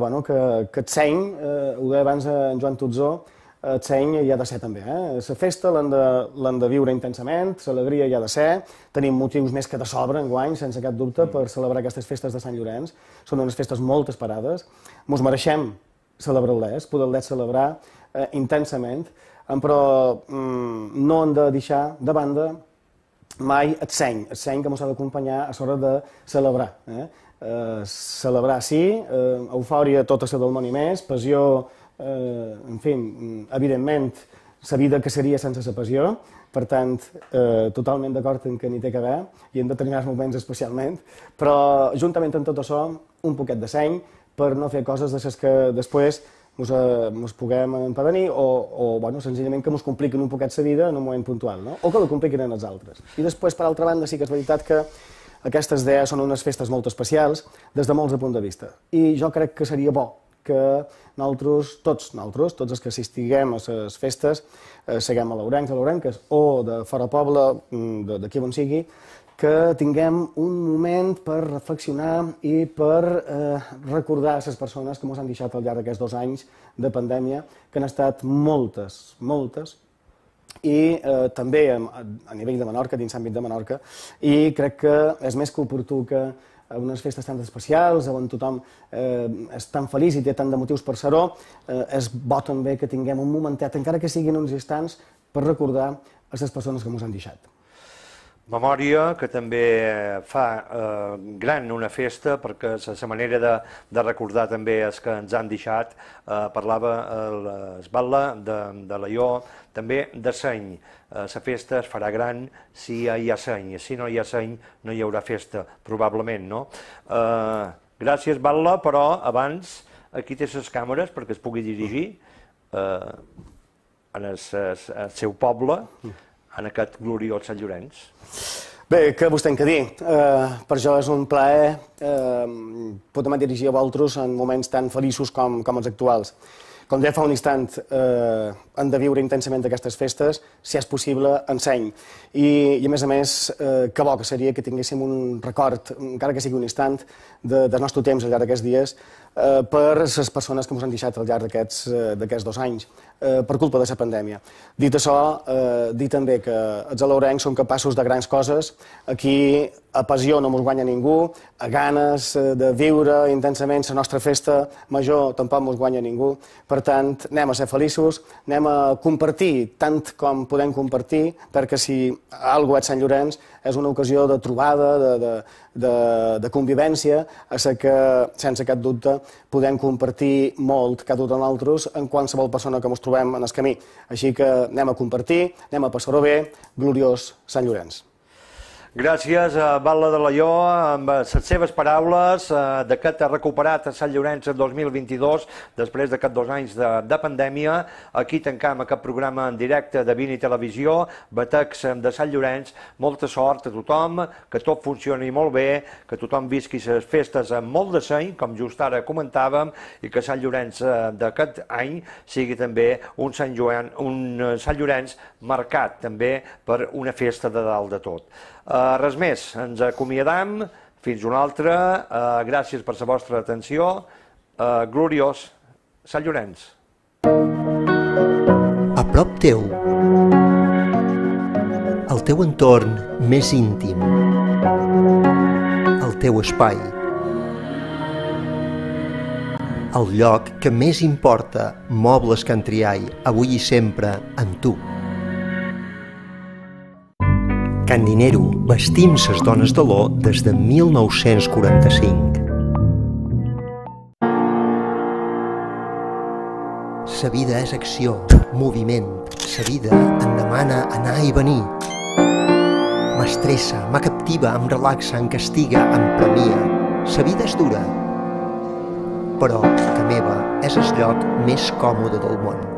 el seny, ho deia abans en Joan Tutzó, el seny hi ha de ser també. La festa l'hem de viure intensament, l'alegria hi ha de ser, tenim motius més que de sobre enguany, sense cap dubte, per celebrar aquestes festes de Sant Llorenç. Són unes festes molt esperades, ens mereixem celebrar-les, poder-les celebrar intensament, però no hem de deixar de banda mai el seny, el seny que ens ha d'acompanyar a l'hora de celebrar. celebrar sí, eufòria tota la del món i més, passió, en fi, evidentment, la vida que seria sense la passió, per tant, totalment d'acord en que n'hi té que haver, i en determinats moments especialment, però juntament amb tot això, un poquet de seny per no fer coses de les que després ens puguem empedanir o senzillament que ens compliquen un poquet la vida en un moment puntual, o que la compliquen en els altres. I després, per altra banda, sí que és veritat que aquestes idees són unes festes molt especials des de molts punts de vista. I jo crec que seria bo que nosaltres, tots nosaltres, tots els que assistiguem a les festes, siguem a l'Ourencs, a l'Ourenques o de fora poble, d'aquí on sigui, que tinguem un moment per reflexionar i per recordar les persones que ens han deixat al llarg d'aquests dos anys de pandèmia, que han estat moltes, moltes, i també a nivell de Menorca, dins l'àmbit de Menorca, i crec que és més que oportú que a unes festes tan especials, on tothom és tan feliç i té tant de motius per ser-ho, és bo també que tinguem un momentet, encara que siguin uns instants, per recordar a les persones que ens han deixat. Memòria que també fa gran una festa, perquè la manera de recordar també els que ens han deixat. Parlava l'Esbatla de l'Aió, també de seny. La festa es farà gran si hi ha seny, si no hi ha seny no hi haurà festa, probablement, no? Gràcies, Batla, però abans aquí té les càmeres perquè es pugui dirigir en el seu poble, en aquest gloriós Sant Llorenç. Bé, què vos tenc a dir? Per jo és un plaer poder-me dirigir a vosaltres en moments tan feliços com els actuals. Com deia fa un instant, hem de viure intensament aquestes festes, si és possible, en seny. I, a més a més, que bo que seria que tinguéssim un record, encara que sigui un instant, del nostre temps al llarg d'aquests dies, per les persones que ens han deixat al llarg d'aquests dos anys, per culpa de la pandèmia. Dit això, dir també que els alaurencs són capaços de grans coses. Aquí a passió no ens guanya ningú, a ganes de viure intensament la nostra festa major tampoc ens guanya ningú. Per tant, anem a ser feliços, anem a compartir tant com podem compartir, perquè si alguna cosa és Sant Llorenç és una ocasió de trobada, de convivència, a la que, sense cap dubte, podem compartir molt cada un de nosaltres en qualsevol persona que ens trobem en el camí. Així que anem a compartir, anem a passar-ho bé, gloriós Sant Llorenç. Gràcies a Batla de l'Aió amb les seves paraules d'aquest recuperat a Sant Llorenç el dos mil vint-i-dos, després d'aquests dos anys de pandèmia. Aquí tancam aquest programa en directe de Vini Televisió, Batecs de Sant Llorenç. Molta sort a tothom, que tot funcioni molt bé, que tothom visqui les festes amb molt de seny, com just ara comentàvem, i que Sant Llorenç d'aquest any sigui també un Sant Llorenç marcat també per una festa de dalt de tot. Res més, ens acomiadam, fins una altra, gràcies per la vostra atenció, gloriós Sant Llorenç. A prop teu, el teu entorn més íntim, el teu espai, el lloc que més importa, Mobles Can Triay, avui i sempre amb tu. Can Dinero, vestim ses dones de l'O des de mil nou-cents quaranta-cinc. Sa vida és acció, moviment. Sa vida em demana anar i venir. M'estressa, me captiva, em relaxa, em castiga, em premia. Sa vida és dura, però que meva és el lloc més còmode del món.